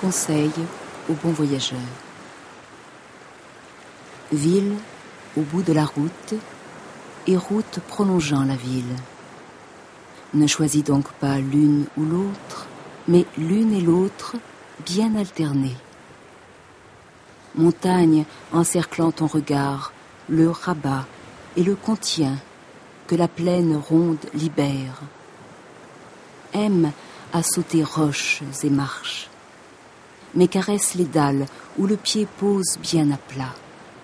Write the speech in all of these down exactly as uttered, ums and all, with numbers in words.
conseil au bon voyageur. Ville au bout de la route et route prolongeant la ville. Ne choisis donc pas l'une ou l'autre, mais l'une et l'autre bien alternées. Montagne encerclant ton regard, le rabat et le contient, que la plaine ronde libère. Aime à sauter roches et marches, mais caresse les dalles où le pied pose bien à plat.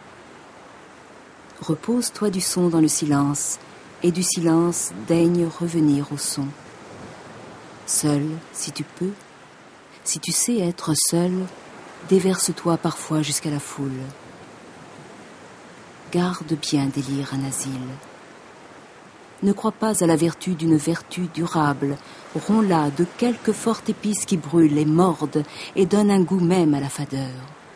Repose-toi du son dans le silence, et du silence daigne revenir au son. Seul, si tu peux, si tu sais être seul, déverse-toi parfois jusqu'à la foule. Garde bien d'élire un asile. Ne crois pas à la vertu d'une vertu durable. Romps-la de quelque forte épice qui brûle et morde et donne un goût même à la fadeur.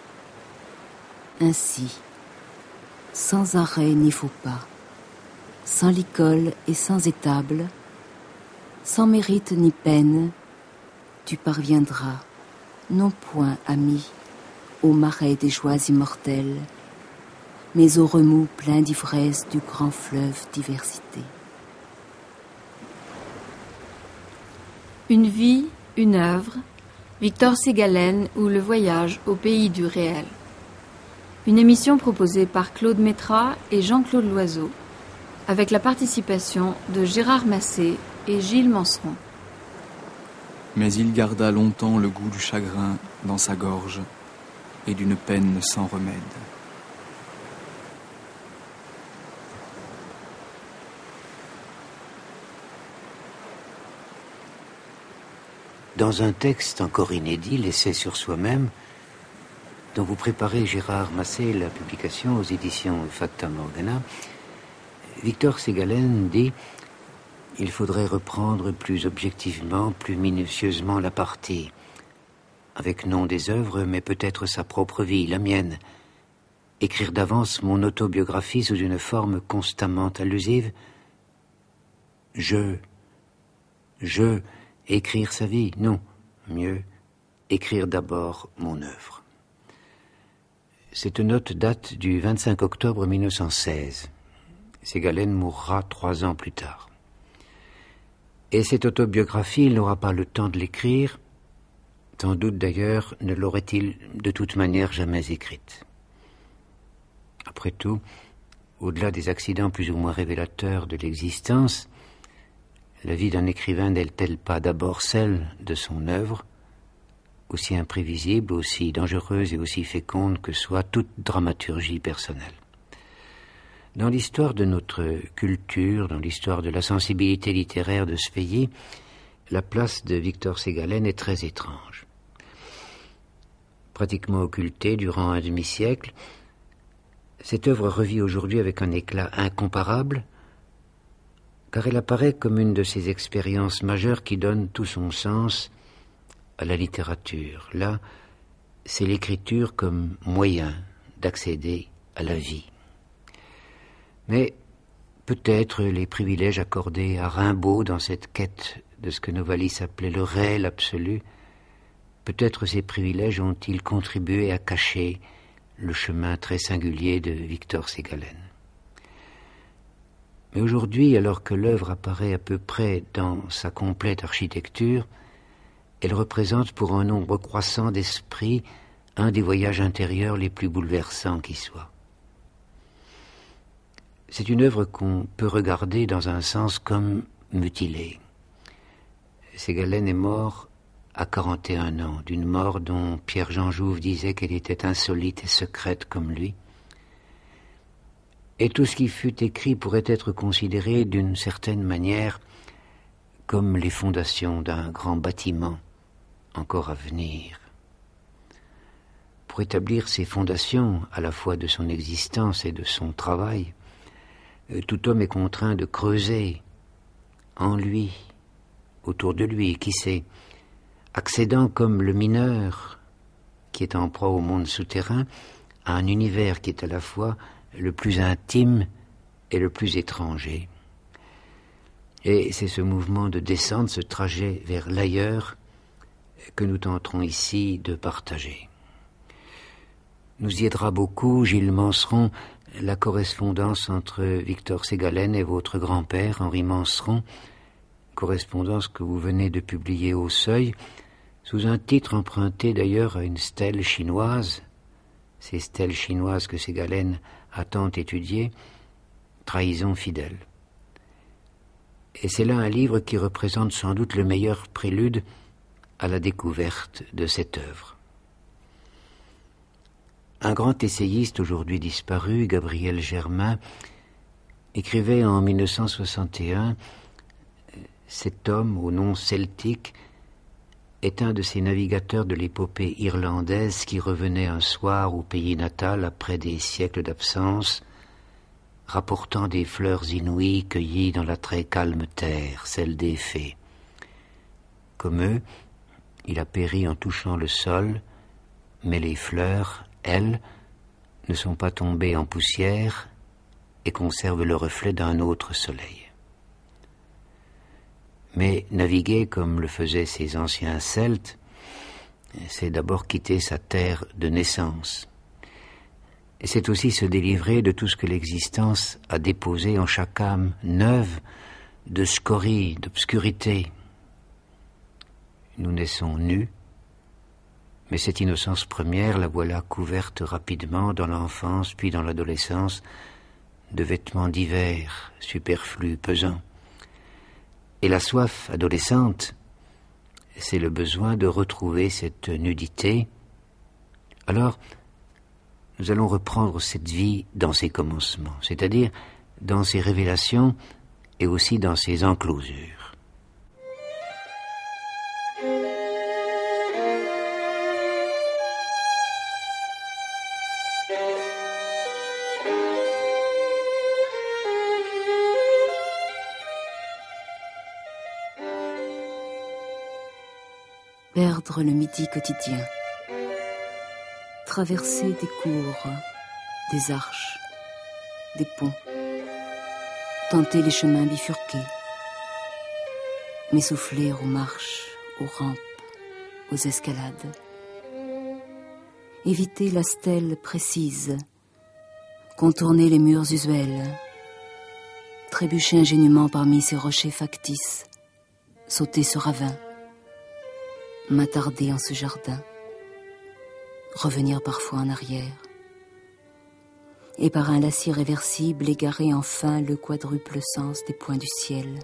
Ainsi, sans arrêt ni faux pas, sans licol et sans étable, sans mérite ni peine, tu parviendras, non point ami, au marais des joies immortelles, mais au remous plein d'ivresse du grand fleuve diversité. Une vie, une œuvre, Victor Ségalen ou le voyage au pays du réel. Une émission proposée par Claude Métrat et Jean-Claude Loiseau, avec la participation de Gérard Massé et Gilles Manseron. Mais il garda longtemps le goût du chagrin dans sa gorge et d'une peine sans remède. Dans un texte encore inédit, l'essai sur soi-même, dont vous préparez, Gérard Massé, la publication aux éditions Fata Morgana, Victor Ségalen dit « Il faudrait reprendre plus objectivement, plus minutieusement la partie, avec non des œuvres, mais peut-être sa propre vie, la mienne, écrire d'avance mon autobiographie sous une forme constamment allusive. Je, je, écrire sa vie, non, mieux, écrire d'abord mon œuvre. » Cette note date du vingt-cinq octobre mille neuf cent seize. Ségalen mourra trois ans plus tard. Et cette autobiographie, il n'aura pas le temps de l'écrire, sans doute d'ailleurs ne l'aurait-il de toute manière jamais écrite. Après tout, au-delà des accidents plus ou moins révélateurs de l'existence, la vie d'un écrivain n'est-elle pas d'abord celle de son œuvre, aussi imprévisible, aussi dangereuse et aussi féconde que soit toute dramaturgie personnelle. Dans l'histoire de notre culture, dans l'histoire de la sensibilité littéraire de ce pays, la place de Victor Ségalen est très étrange. Pratiquement occultée durant un demi-siècle, cette œuvre revit aujourd'hui avec un éclat incomparable, car elle apparaît comme une de ces expériences majeures qui donnent tout son sens à la littérature. Là, c'est l'écriture comme moyen d'accéder à la vie. Mais peut-être les privilèges accordés à Rimbaud dans cette quête de ce que Novalis appelait le réel absolu, peut-être ces privilèges ont-ils contribué à cacher le chemin très singulier de Victor Ségalen. Mais aujourd'hui, alors que l'œuvre apparaît à peu près dans sa complète architecture, elle représente pour un nombre croissant d'esprits un des voyages intérieurs les plus bouleversants qui soient. C'est une œuvre qu'on peut regarder dans un sens comme mutilée. Ségalen est mort à quarante et un ans, d'une mort dont Pierre-Jean Jouve disait qu'elle était insolite et secrète comme lui. Et tout ce qui fut écrit pourrait être considéré d'une certaine manière comme les fondations d'un grand bâtiment encore à venir. Pour établir ces fondations, à la fois de son existence et de son travail, tout homme est contraint de creuser en lui, autour de lui, qui sait, accédant comme le mineur qui est en proie au monde souterrain, à un univers qui est à la fois le plus intime et le plus étranger. Et c'est ce mouvement de descente, ce trajet vers l'ailleurs, que nous tenterons ici de partager. Nous y aidera beaucoup, Gilles Manceron, la correspondance entre Victor Ségalen et votre grand-père, Henri Manceron, correspondance que vous venez de publier au Seuil, sous un titre emprunté d'ailleurs à une stèle chinoise, ces stèles chinoises que Ségalen a tant étudiées, Trahison fidèle. Et c'est là un livre qui représente sans doute le meilleur prélude à la découverte de cette œuvre. Un grand essayiste aujourd'hui disparu, Gabriel Germain, écrivait en mille neuf cent soixante et un « Cet homme au nom celtique est un de ces navigateurs de l'épopée irlandaise qui revenait un soir au pays natal après des siècles d'absence, rapportant des fleurs inouïes cueillies dans la très calme terre, celle des fées. Comme eux, il a péri en touchant le sol, mais les fleurs, elles, ne sont pas tombées en poussière et conservent le reflet d'un autre soleil. Mais naviguer comme le faisaient ces anciens Celtes, c'est d'abord quitter sa terre de naissance. Et c'est aussi se délivrer de tout ce que l'existence a déposé en chaque âme neuve, de scories, d'obscurité. Nous naissons nus, mais cette innocence première, la voilà couverte rapidement dans l'enfance puis dans l'adolescence de vêtements divers, superflus, pesants. Et la soif adolescente, c'est le besoin de retrouver cette nudité. Alors, nous allons reprendre cette vie dans ses commencements, c'est-à-dire dans ses révélations et aussi dans ses enclosures. Perdre le midi quotidien, traverser des cours, des arches, des ponts, tenter les chemins bifurqués, m'essouffler aux marches, aux rampes, aux escalades, éviter la stèle précise, contourner les murs usuels, trébucher ingénument parmi ces rochers factices, sauter ce ravin, m'attarder en ce jardin, revenir parfois en arrière, et par un lacis réversible égarer enfin le quadruple sens des points du ciel.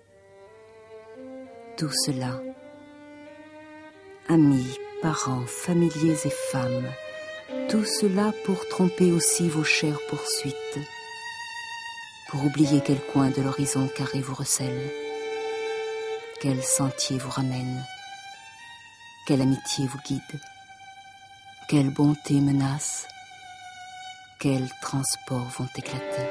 Tout cela, amis, parents, familiers et femmes, tout cela pour tromper aussi vos chères poursuites, pour oublier quel coin de l'horizon carré vous recèle, quel sentier vous ramène, quelle amitié vous guide, quelle bonté menace, quels transports vont éclater.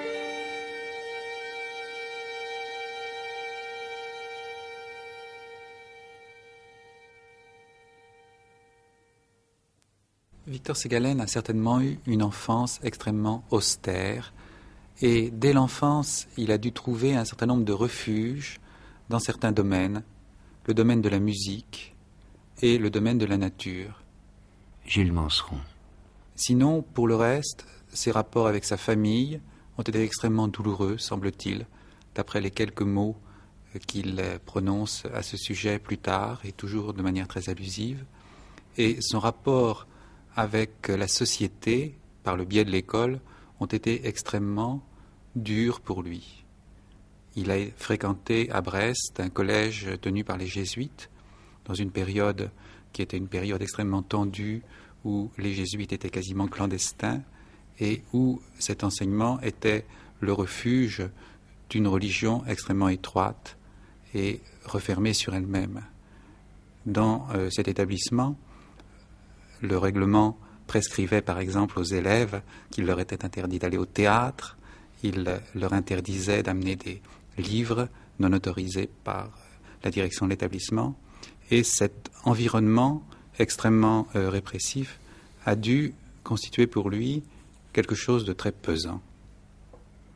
Victor Ségalen a certainement eu une enfance extrêmement austère et dès l'enfance, il a dû trouver un certain nombre de refuges dans certains domaines, le domaine de la musique et le domaine de la nature. Gilles Manceron. Sinon, pour le reste, ses rapports avec sa famille ont été extrêmement douloureux, semble-t-il, d'après les quelques mots qu'il prononce à ce sujet plus tard, et toujours de manière très allusive. Et son rapport avec la société, par le biais de l'école, ont été extrêmement durs pour lui. Il a fréquenté à Brest un collège tenu par les jésuites, dans une période qui était une période extrêmement tendue, où les jésuites étaient quasiment clandestins, et où cet enseignement était le refuge d'une religion extrêmement étroite et refermée sur elle-même. Dans euh, cet établissement, le règlement prescrivait par exemple aux élèves qu'il leur était interdit d'aller au théâtre, il leur interdisait d'amener des livres non autorisés par la direction de l'établissement, et cet environnement extrêmement euh, répressif a dû constituer pour lui quelque chose de très pesant.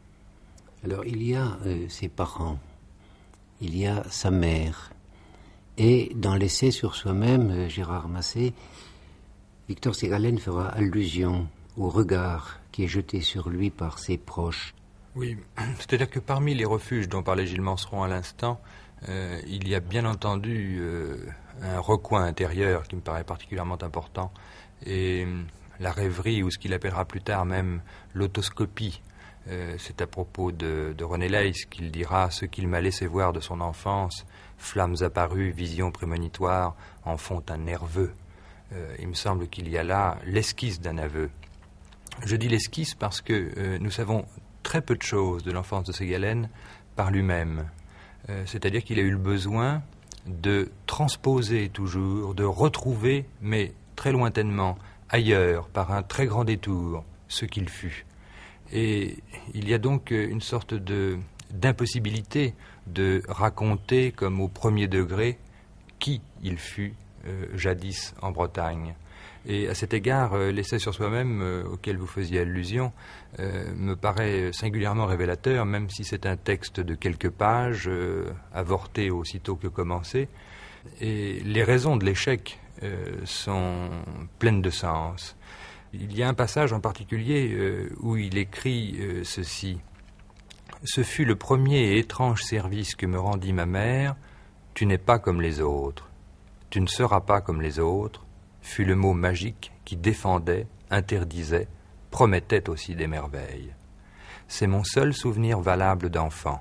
Alors il y a euh, ses parents, il y a sa mère, Et dans l'essai sur soi-même, Gérard Massé, Victor Segalen fera allusion au regard qui est jeté sur lui par ses proches. Oui, c'est-à-dire que parmi les refuges dont parlait Gilles Manceron à l'instant, euh, il y a bien entendu euh, un recoin intérieur qui me paraît particulièrement important, et euh, la rêverie, ou ce qu'il appellera plus tard même l'autoscopie. Euh, c'est à propos de, de René Leys qu'il dira « Ce qu'il m'a laissé voir de son enfance, flammes apparues, visions prémonitoires, en font un nerveux. Euh, » Il me semble qu'il y a là l'esquisse d'un aveu. Je dis l'esquisse parce que euh, nous savons très peu de choses de l'enfance de Segalen par lui-même. Euh, c'est-à-dire qu'il a eu le besoin de transposer toujours, de retrouver, mais très lointainement, ailleurs, par un très grand détour, ce qu'il fut. Et il y a donc une sorte de, d'impossibilité de raconter comme au premier degré qui il fut euh, jadis en Bretagne. Et à cet égard, euh, l'essai sur soi-même euh, auquel vous faisiez allusion euh, me paraît singulièrement révélateur, même si c'est un texte de quelques pages, euh, avorté aussitôt que commencé. Et les raisons de l'échec euh, sont pleines de sens. Il y a un passage en particulier euh, où il écrit euh, ceci. « Ce fut le premier et étrange service que me rendit ma mère. Tu n'es pas comme les autres. Tu ne seras pas comme les autres. » fut le mot magique qui défendait, interdisait, promettait aussi des merveilles. C'est mon seul souvenir valable d'enfant.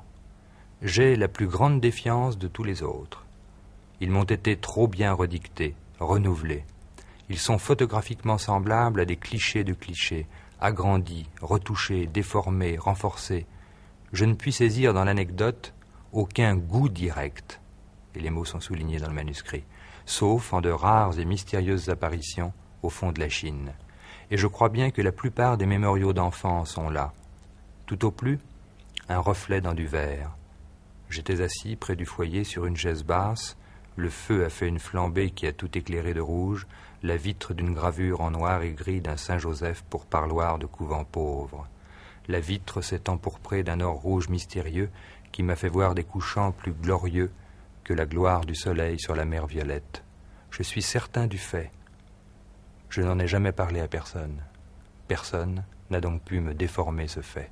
J'ai la plus grande défiance de tous les autres. Ils m'ont été trop bien redictés, renouvelés. Ils sont photographiquement semblables à des clichés de clichés, agrandis, retouchés, déformés, renforcés. Je ne puis saisir dans l'anecdote aucun goût direct, et les mots sont soulignés dans le manuscrit, sauf en de rares et mystérieuses apparitions au fond de la Chine. Et je crois bien que la plupart des mémoriaux d'enfants sont là. Tout au plus, un reflet dans du verre. J'étais assis près du foyer sur une chaise basse, le feu a fait une flambée qui a tout éclairé de rouge, la vitre d'une gravure en noir et gris d'un Saint-Joseph pour parloir de couvent pauvre. La vitre s'est empourprée d'un or rouge mystérieux qui m'a fait voir des couchants plus glorieux que la gloire du soleil sur la mer violette. Je suis certain du fait. Je n'en ai jamais parlé à personne. Personne n'a donc pu me déformer ce fait.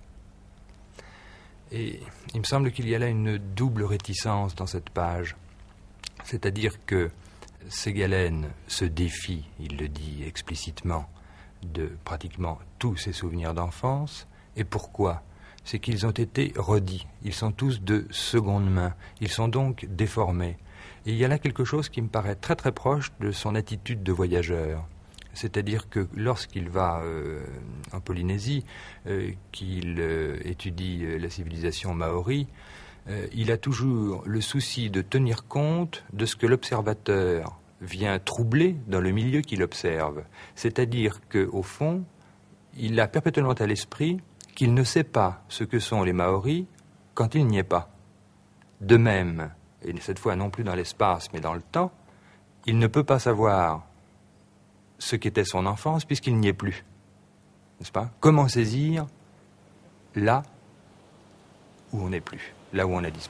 Et il me semble qu'il y a là une double réticence dans cette page. C'est-à-dire que Segalen se défie, il le dit explicitement, de pratiquement tous ses souvenirs d'enfance. Et pourquoi ? C'est qu'ils ont été redits. Ils sont tous de seconde main. Ils sont donc déformés. Et il y a là quelque chose qui me paraît très très proche de son attitude de voyageur. C'est-à-dire que lorsqu'il va euh, en Polynésie, euh, qu'il euh, étudie euh, la civilisation maori, euh, il a toujours le souci de tenir compte de ce que l'observateur vient troubler dans le milieu qu'il observe. C'est-à-dire qu'au fond, il a perpétuellement à l'esprit qu'il ne sait pas ce que sont les Maoris quand il n'y est pas. De même, et cette fois non plus dans l'espace mais dans le temps, il ne peut pas savoir ce qu'était son enfance puisqu'il n'y est plus. N'est-ce pas ? Comment saisir là où on n'est plus, là où on a disparu ?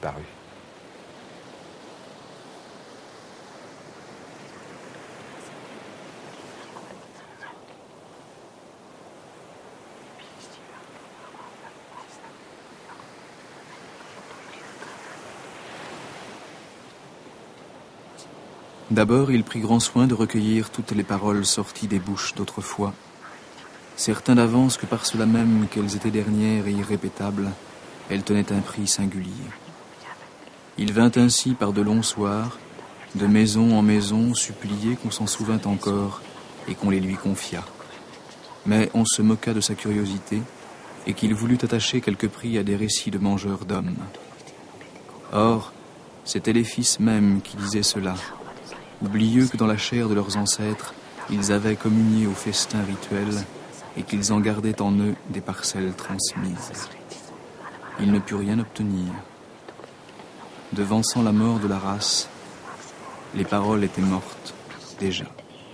D'abord, il prit grand soin de recueillir toutes les paroles sorties des bouches d'autrefois, certain d'avance que par cela même qu'elles étaient dernières et irrépétables, elles tenaient un prix singulier. Il vint ainsi par de longs soirs, de maison en maison, supplier qu'on s'en souvînt encore et qu'on les lui confiât. Mais on se moqua de sa curiosité et qu'il voulut attacher quelque prix à des récits de mangeurs d'hommes. Or, c'étaient les fils mêmes qui disaient cela, oublieux que dans la chair de leurs ancêtres, ils avaient communié au festin rituel et qu'ils en gardaient en eux des parcelles transmises. Il ne put rien obtenir. Devançant la mort de la race, les paroles étaient mortes, déjà.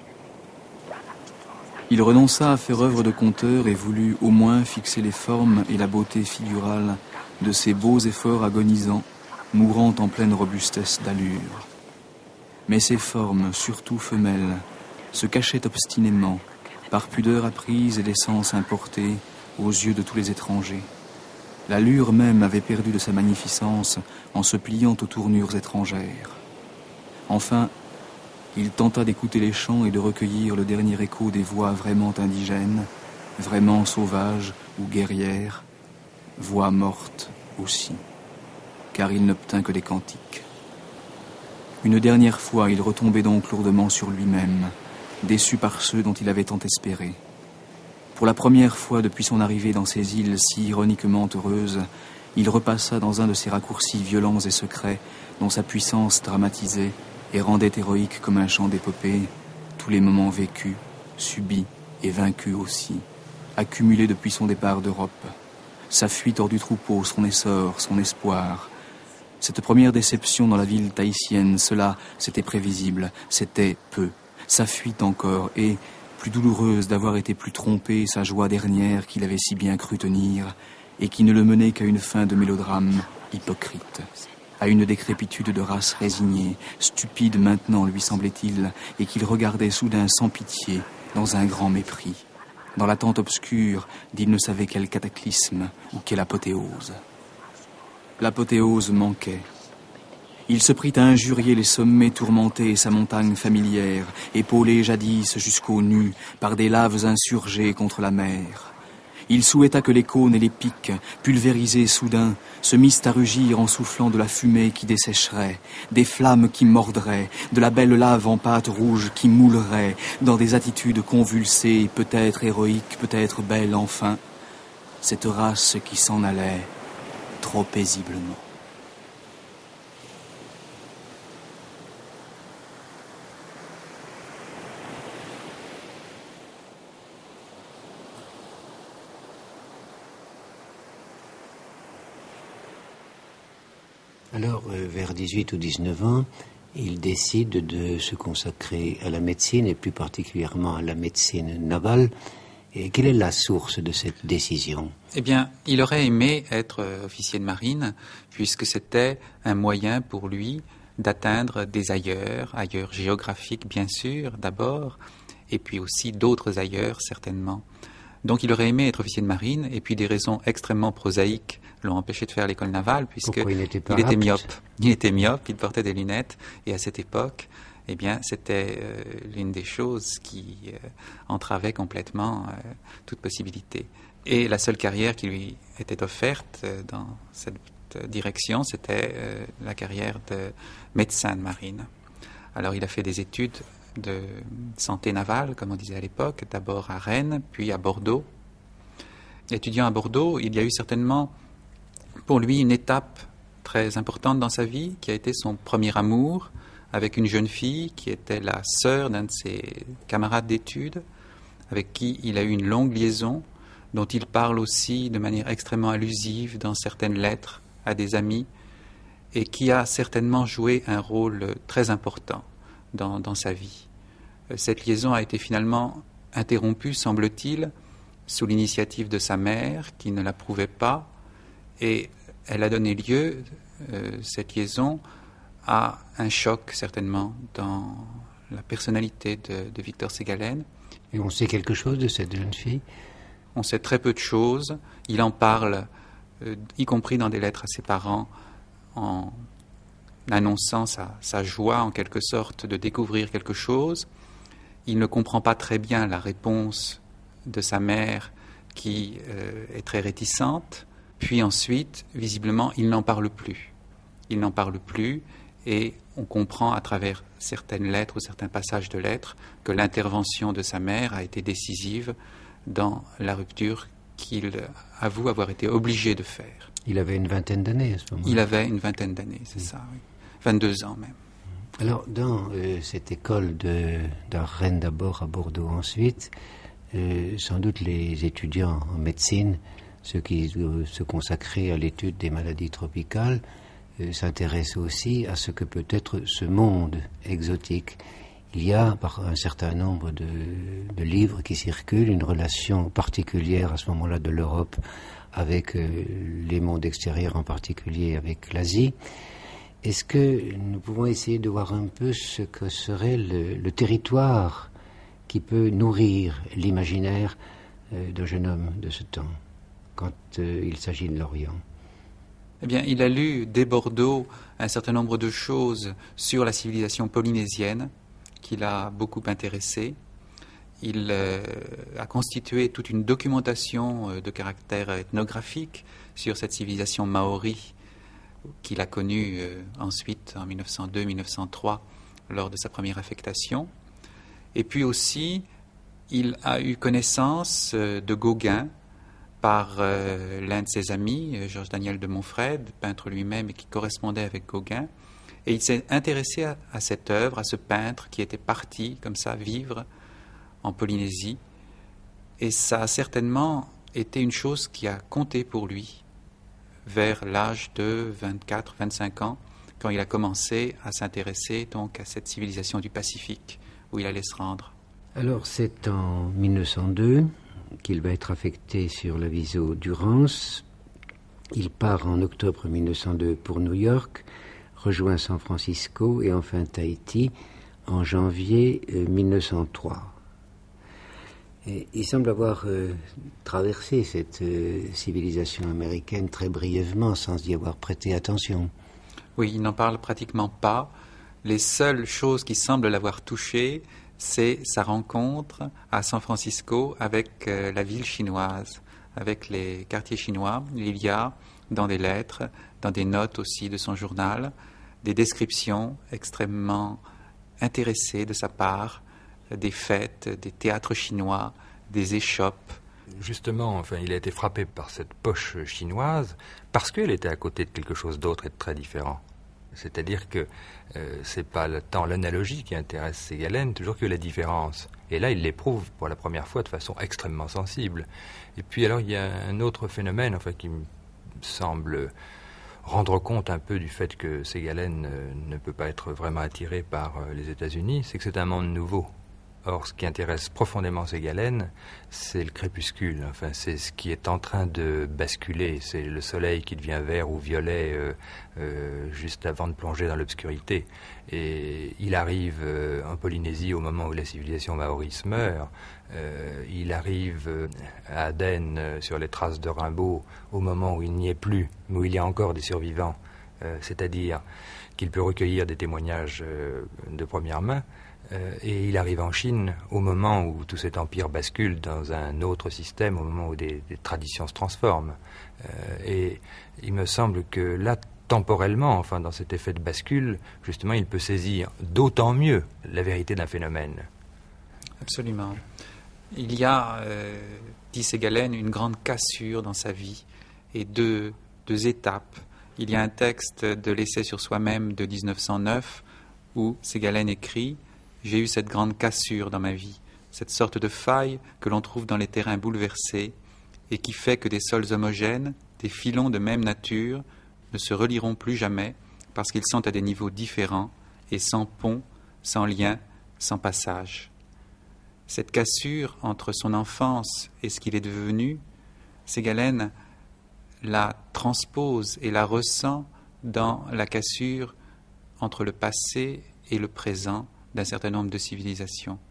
Il renonça à faire œuvre de conteur et voulut au moins fixer les formes et la beauté figurale de ces beaux efforts agonisants, mourant en pleine robustesse d'allure. mais ces formes, surtout femelles, se cachaient obstinément, par pudeur apprise et d'essence importée, aux yeux de tous les étrangers. L'allure même avait perdu de sa magnificence en se pliant aux tournures étrangères. Enfin, il tenta d'écouter les chants et de recueillir le dernier écho des voix vraiment indigènes, vraiment sauvages ou guerrières, voix mortes aussi, car il n'obtint que des cantiques. Une dernière fois, il retombait donc lourdement sur lui-même, déçu par ceux dont il avait tant espéré. Pour la première fois depuis son arrivée dans ces îles si ironiquement heureuses, il repassa dans un de ces raccourcis violents et secrets dont sa puissance dramatisait et rendait héroïque comme un chant d'épopée tous les moments vécus, subis et vaincus aussi, accumulés depuis son départ d'Europe. Sa fuite hors du troupeau, son essor, son espoir. Cette première déception dans la ville tahitienne, cela, c'était prévisible, c'était peu. Sa fuite encore, et, plus douloureuse d'avoir été plus trompée, sa joie dernière qu'il avait si bien cru tenir, et qui ne le menait qu'à une fin de mélodrame hypocrite, à une décrépitude de race résignée, stupide maintenant lui semblait-il, et qu'il regardait soudain sans pitié, dans un grand mépris, dans l'attente obscure d'il ne savait quel cataclysme ou quelle apothéose. L'apothéose manquait. Il se prit à injurier les sommets tourmentés et sa montagne familière, épaulée jadis jusqu'aux nues par des laves insurgées contre la mer. Il souhaita que les cônes et les pics, pulvérisés soudain, se missent à rugir en soufflant de la fumée qui dessécherait, des flammes qui mordraient, de la belle lave en pâte rouge qui moulerait, dans des attitudes convulsées, peut-être héroïques, peut-être belles enfin, cette race qui s'en allait trop paisiblement. Alors, euh, vers dix-huit ou dix-neuf ans, il décide de se consacrer à la médecine, et plus particulièrement à la médecine navale. Et quelle est la source de cette décision? Eh bien, il aurait aimé être officier de marine, puisque c'était un moyen pour lui d'atteindre des ailleurs, ailleurs géographiques bien sûr d'abord, et puis aussi d'autres ailleurs certainement. Donc il aurait aimé être officier de marine, et puis des raisons extrêmement prosaïques l'ont empêché de faire l'école navale, puisque il était, il était myope. Il était myope, il portait des lunettes, et à cette époque, eh bien, c'était euh, l'une des choses qui euh, entravait complètement euh, toute possibilité. Et la seule carrière qui lui était offerte euh, dans cette euh, direction, c'était euh, la carrière de médecin de marine. Alors il a fait des études de santé navale, comme on disait à l'époque, d'abord à Rennes, puis à Bordeaux. Étudiant à Bordeaux, il y a eu certainement pour lui une étape très importante dans sa vie, qui a été son premier amour, avec une jeune fille qui était la sœur d'un de ses camarades d'études, avec qui il a eu une longue liaison, dont il parle aussi de manière extrêmement allusive dans certaines lettres à des amis, et qui a certainement joué un rôle très important dans, dans sa vie. Cette liaison a été finalement interrompue, semble-t-il, sous l'initiative de sa mère, qui ne l'approuvait pas, et elle a donné lieu, euh, cette liaison, à un choc, certainement, dans la personnalité de, de Victor Ségalen. Et on sait quelque chose de cette jeune fille? On sait très peu de choses. Il en parle, euh, y compris dans des lettres à ses parents, en annonçant sa, sa joie, en quelque sorte, de découvrir quelque chose. Il ne comprend pas très bien la réponse de sa mère, qui euh, est très réticente. Puis ensuite, visiblement, il n'en parle plus. Il n'en parle plus. Et on comprend à travers certaines lettres ou certains passages de lettres que l'intervention de sa mère a été décisive dans la rupture qu'il avoue avoir été obligé de faire. Il avait une vingtaine d'années à ce moment-là. Il avait une vingtaine d'années, c'est oui. ça, oui. vingt-deux ans même. Alors, dans euh, cette école de, de Rennes d'abord, à Bordeaux ensuite, euh, sans doute les étudiants en médecine, ceux qui euh, se consacraient à l'étude des maladies tropicales, s'intéresse aussi à ce que peut être ce monde exotique. Il y a, par un certain nombre de, de livres qui circulent, une relation particulière à ce moment-là de l'Europe avec euh, les mondes extérieurs, en particulier avec l'Asie. Est-ce que nous pouvons essayer de voir un peu ce que serait le, le territoire qui peut nourrir l'imaginaire euh, d'un jeune homme de ce temps, quand euh, il s'agit de l'Orient? Eh bien, il a lu dès Bordeaux un certain nombre de choses sur la civilisation polynésienne qui l'a beaucoup intéressé. Il euh, a constitué toute une documentation euh, de caractère ethnographique sur cette civilisation maori qu'il a connue euh, ensuite en mille neuf cent deux mille neuf cent trois lors de sa première affectation. Et puis aussi, il a eu connaissance euh, de Gauguin par euh, l'un de ses amis, euh, Georges Daniel de Montfred, peintre lui-même et qui correspondait avec Gauguin. Et il s'est intéressé à, à cette œuvre, à ce peintre qui était parti comme ça vivre en Polynésie. Et ça a certainement été une chose qui a compté pour lui vers l'âge de vingt-quatre vingt-cinq ans, quand il a commencé à s'intéresser donc à cette civilisation du Pacifique où il allait se rendre. Alors c'est en mille neuf cent deux qu'il va être affecté sur l'aviso Durance. Il part en octobre mille neuf cent deux pour New York, rejoint San Francisco et enfin Tahiti en janvier euh, mille neuf cent trois. Et il semble avoir euh, traversé cette euh, civilisation américaine très brièvement sans y avoir prêté attention. Oui, il n'en parle pratiquement pas. Les seules choses qui semblent l'avoir touché, c'est sa rencontre à San Francisco avec euh, la ville chinoise, avec les quartiers chinois. Il y a, dans des lettres, dans des notes aussi de son journal, des descriptions extrêmement intéressées de sa part, des fêtes, des théâtres chinois, des échoppes. Justement, enfin, il a été frappé par cette poche chinoise parce qu'elle était à côté de quelque chose d'autre et de très différent. C'est-à-dire que euh, c'est pas le, tant l'analogie qui intéresse Segalen, toujours que la différence. Et là, il l'éprouve pour la première fois de façon extrêmement sensible. Et puis alors, il y a un autre phénomène, enfin, qui me semble rendre compte un peu du fait que Segalen euh, ne peut pas être vraiment attiré par euh, les États-Unis, c'est que c'est un monde nouveau. Or, ce qui intéresse profondément Segalen, c'est le crépuscule. Enfin, c'est ce qui est en train de basculer. C'est le soleil qui devient vert ou violet euh, euh, juste avant de plonger dans l'obscurité. Et il arrive euh, en Polynésie au moment où la civilisation maoris meurt. Euh, il arrive euh, à Aden euh, sur les traces de Rimbaud au moment où il n'y est plus, mais où il y a encore des survivants. Euh, c'est-à-dire qu'il peut recueillir des témoignages euh, de première main. Euh, et il arrive en Chine au moment où tout cet empire bascule dans un autre système, au moment où des, des traditions se transforment. Euh, et il me semble que là, temporellement, enfin dans cet effet de bascule, justement, il peut saisir d'autant mieux la vérité d'un phénomène. Absolument. Il y a, euh, dit Segalen, une grande cassure dans sa vie et deux, deux étapes. Il y a un texte de l'essai sur soi-même de dix-neuf cent neuf où Segalen écrit « J'ai eu cette grande cassure dans ma vie, cette sorte de faille que l'on trouve dans les terrains bouleversés et qui fait que des sols homogènes, des filons de même nature, ne se relieront plus jamais parce qu'ils sont à des niveaux différents et sans pont, sans lien, sans passage. » Cette cassure entre son enfance et ce qu'il est devenu, Segalen la transpose et la ressent dans la cassure entre le passé et le présent d'un certain nombre de civilisations.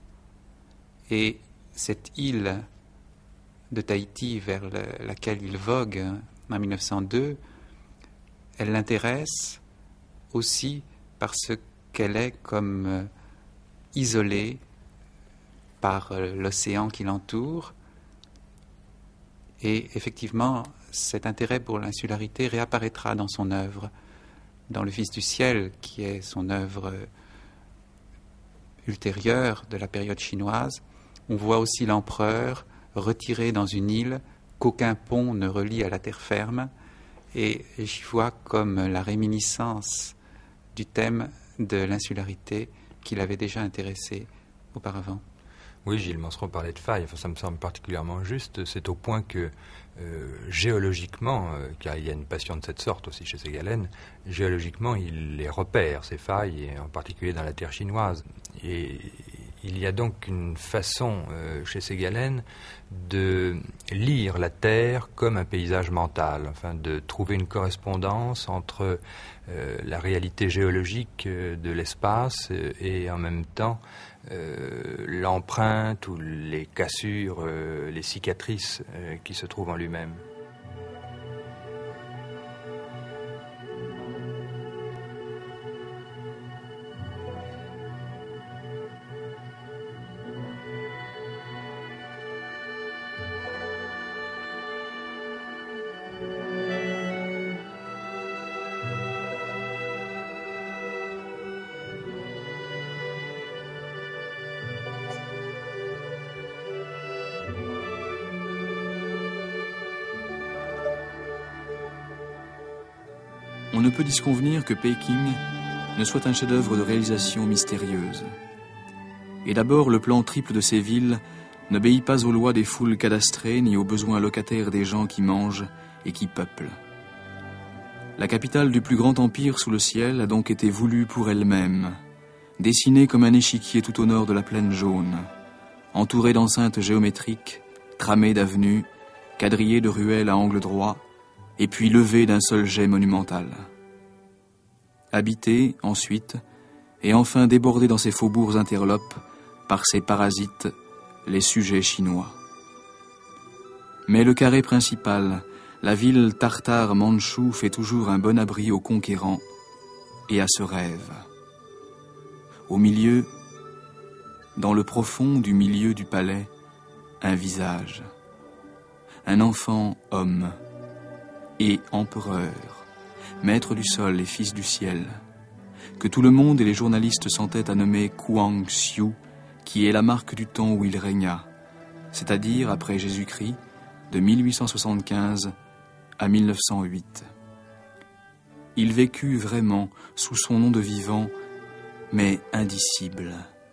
Et cette île de Tahiti vers le, laquelle il vogue en mille neuf cent deux, elle l'intéresse aussi parce qu'elle est comme euh, isolée par euh, l'océan qui l'entoure. Et effectivement, cet intérêt pour l'insularité réapparaîtra dans son œuvre, dans Le Fils du ciel, qui est son œuvre ultérieure de la période chinoise. On voit aussi l'empereur retiré dans une île qu'aucun pont ne relie à la terre ferme, et j'y vois comme la réminiscence du thème de l'insularité qui l'avait déjà intéressé auparavant. Oui, Gilles Manceron parlait de failles, enfin, ça me semble particulièrement juste, c'est au point que euh, géologiquement, euh, car il y a une passion de cette sorte aussi chez Segalen, géologiquement il les repère, ces failles, et en particulier dans la terre chinoise, et Il y a donc une façon euh, chez Segalen de lire la Terre comme un paysage mental, enfin de trouver une correspondance entre euh, la réalité géologique euh, de l'espace euh, et en même temps euh, l'empreinte ou les cassures, euh, les cicatrices euh, qui se trouvent en lui-même. On ne peut disconvenir que Peking ne soit un chef-d'œuvre de réalisation mystérieuse. Et d'abord, le plan triple de ces villes n'obéit pas aux lois des foules cadastrées ni aux besoins locataires des gens qui mangent et qui peuplent. La capitale du plus grand empire sous le ciel a donc été voulue pour elle-même, dessinée comme un échiquier tout au nord de la plaine jaune, entourée d'enceintes géométriques, tramée d'avenues, quadrillée de ruelles à angle droit, et puis levée d'un seul jet monumental. Habitée, ensuite, et enfin débordée dans ses faubourgs interlopes par ses parasites, les sujets chinois. Mais le carré principal, la ville tartare mandchoue, fait toujours un bon abri aux conquérants et à ce rêve. Au milieu, dans le profond du milieu du palais, un visage. Un enfant homme et empereur, maître du sol et fils du ciel, que tout le monde et les journalistes s'entêtent à nommer Kuang Xiu, qui est la marque du temps où il régna, c'est-à-dire après Jésus-Christ, de mille huit cent soixante-quinze à mille neuf cent huit. Il vécut vraiment sous son nom de vivant, mais indicible.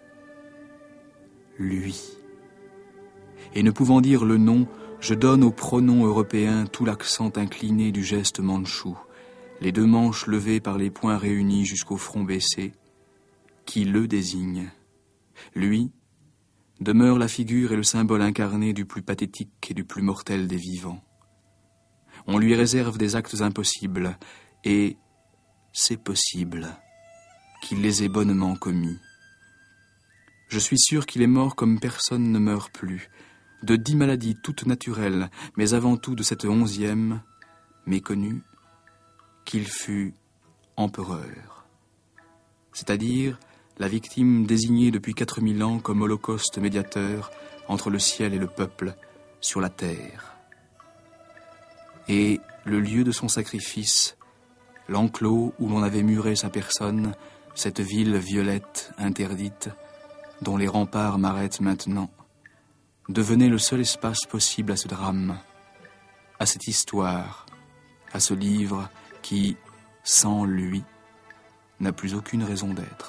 Lui. Et ne pouvant dire le nom, je donne au pronom européen tout l'accent incliné du geste mandchou, les deux manches levées par les poings réunis jusqu'au front baissé, qui le désigne. Lui demeure la figure et le symbole incarné du plus pathétique et du plus mortel des vivants. On lui réserve des actes impossibles, et c'est possible qu'il les ait bonnement commis. Je suis sûr qu'il est mort comme personne ne meurt plus, de dix maladies toutes naturelles, mais avant tout de cette onzième, méconnue, qu'il fut empereur. C'est-à-dire la victime désignée depuis quatre mille ans comme holocauste médiateur entre le ciel et le peuple sur la terre. Et le lieu de son sacrifice, l'enclos où l'on avait muré sa personne, cette ville violette, interdite, dont les remparts m'arrêtent maintenant, devenait le seul espace possible à ce drame, à cette histoire, à ce livre qui, sans lui, n'a plus aucune raison d'être.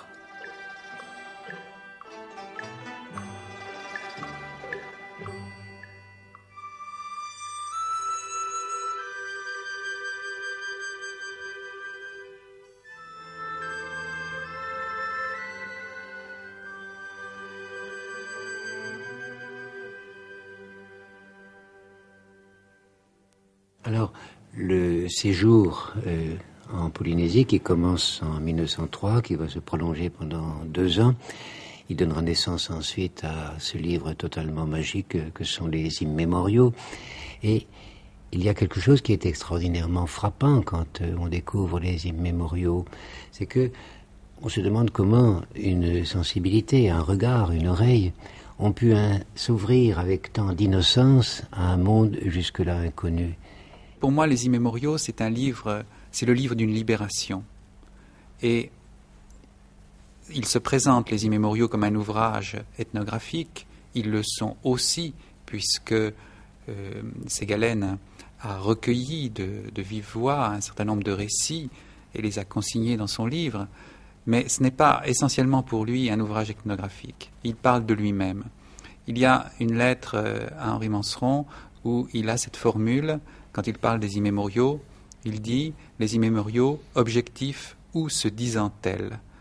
Alors, le séjour euh, en Polynésie qui commence en mille neuf cent trois, qui va se prolonger pendant deux ans, il donnera naissance ensuite à ce livre totalement magique euh, que sont les immémoriaux. Et il y a quelque chose qui est extraordinairement frappant quand euh, on découvre les immémoriaux, c'est que on se demande comment une sensibilité, un regard, une oreille ont pu hein, s'ouvrir avec tant d'innocence à un monde jusque-là inconnu. Pour moi, les immémoriaux, c'est un livre, c'est le livre d'une libération. Et il se présente, les immémoriaux, comme un ouvrage ethnographique. Ils le sont aussi, puisque euh, Segalen a recueilli de, de vive voix un certain nombre de récits et les a consignés dans son livre. Mais ce n'est pas essentiellement pour lui un ouvrage ethnographique. Il parle de lui-même. Il y a une lettre à Henri Manseron où il a cette formule. Quand il parle des immémoriaux, il dit « les immémoriaux, objectifs, où se disent-elles »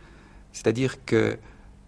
C'est-à-dire que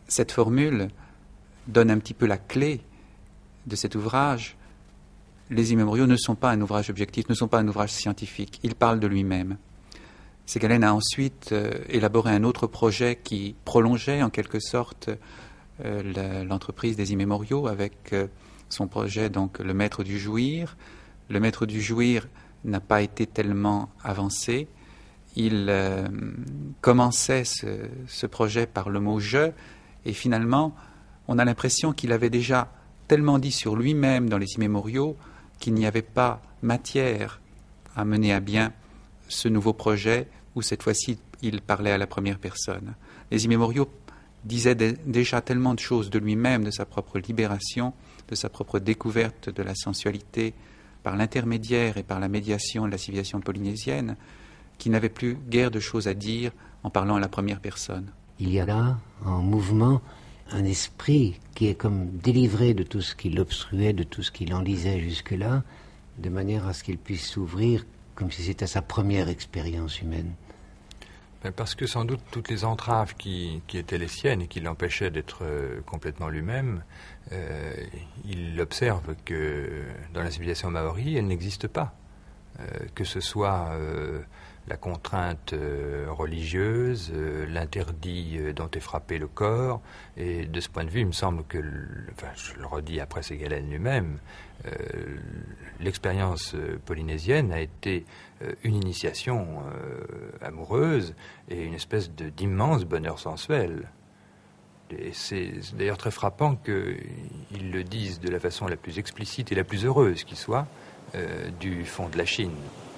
cette formule donne un petit peu la clé de cet ouvrage. Les immémoriaux ne sont pas un ouvrage objectif, ne sont pas un ouvrage scientifique. Il parle de lui-même. Ségalen a ensuite euh, élaboré un autre projet qui prolongeait en quelque sorte euh, l'entreprise des immémoriaux avec euh, son projet, donc le Maître du Jouir. Le Maître du Jouir n'a pas été tellement avancé. Il euh, commençait ce, ce projet par le mot « je » et finalement, on a l'impression qu'il avait déjà tellement dit sur lui-même dans les immémoriaux qu'il n'y avait pas matière à mener à bien ce nouveau projet où cette fois-ci il parlait à la première personne. Les immémoriaux disaient dé- déjà tellement de choses de lui-même, de sa propre libération, de sa propre découverte de la sensualité par l'intermédiaire et par la médiation de la civilisation polynésienne, qu'il n'avait plus guère de choses à dire en parlant à la première personne. Il y a là, en mouvement, un esprit qui est comme délivré de tout ce qui l'obstruait, de tout ce qui l'enlisait jusque-là, de manière à ce qu'il puisse s'ouvrir comme si c'était sa première expérience humaine. Ben parce que sans doute toutes les entraves qui, qui étaient les siennes et qui l'empêchaient d'être euh, complètement lui-même, euh, il observe que dans la civilisation maori, elle n'existe pas. Euh, que ce soit euh, la contrainte euh, religieuse, euh, l'interdit euh, dont est frappé le corps, et de ce point de vue, il me semble que, le, enfin, je le redis après Ségalen lui-même, euh, l'expérience euh, polynésienne a été euh, une initiation euh, amoureuse et une espèce de, d'immense bonheur sensuel. Et c'est d'ailleurs très frappant qu'ils le disent de la façon la plus explicite et la plus heureuse qui soit, euh, du fond de la Chine.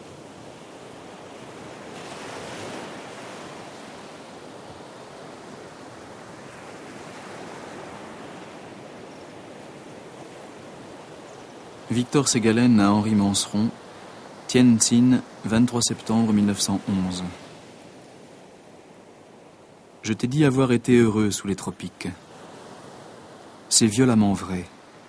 Victor Ségalen à Henri Manseron, Tien Tsin, vingt-trois septembre mille neuf cent onze. Je t'ai dit avoir été heureux sous les tropiques. C'est violemment vrai.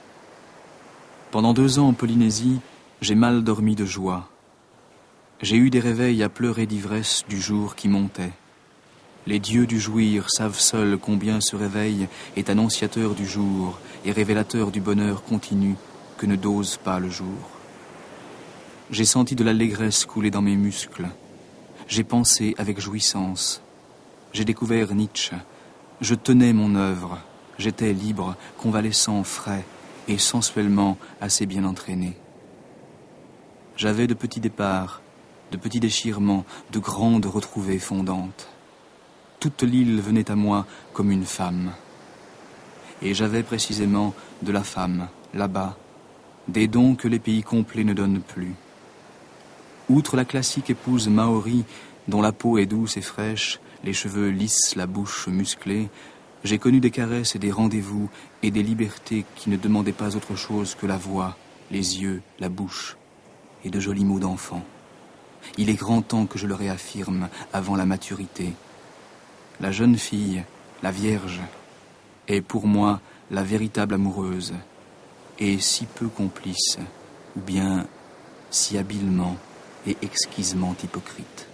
Pendant deux ans en Polynésie, j'ai mal dormi de joie. J'ai eu des réveils à pleurer d'ivresse du jour qui montait. Les dieux du jouir savent seuls combien ce réveil est annonciateur du jour et révélateur du bonheur continu que ne dose pas le jour. J'ai senti de l'allégresse couler dans mes muscles. J'ai pensé avec jouissance. J'ai découvert Nietzsche. Je tenais mon œuvre. J'étais libre, convalescent, frais et sensuellement assez bien entraîné. J'avais de petits départs, de petits déchirements, de grandes retrouvées fondantes. Toute l'île venait à moi comme une femme. Et j'avais précisément de la femme, là-bas, des dons que les pays complets ne donnent plus. Outre la classique épouse maori, dont la peau est douce et fraîche, les cheveux lisses, la bouche musclée, j'ai connu des caresses et des rendez-vous et des libertés qui ne demandaient pas autre chose que la voix, les yeux, la bouche et de jolis mots d'enfant. Il est grand temps que je le réaffirme avant la maturité. La jeune fille, la vierge, est pour moi la véritable amoureuse, et si peu complice, ou bien si habilement et exquisement hypocrite.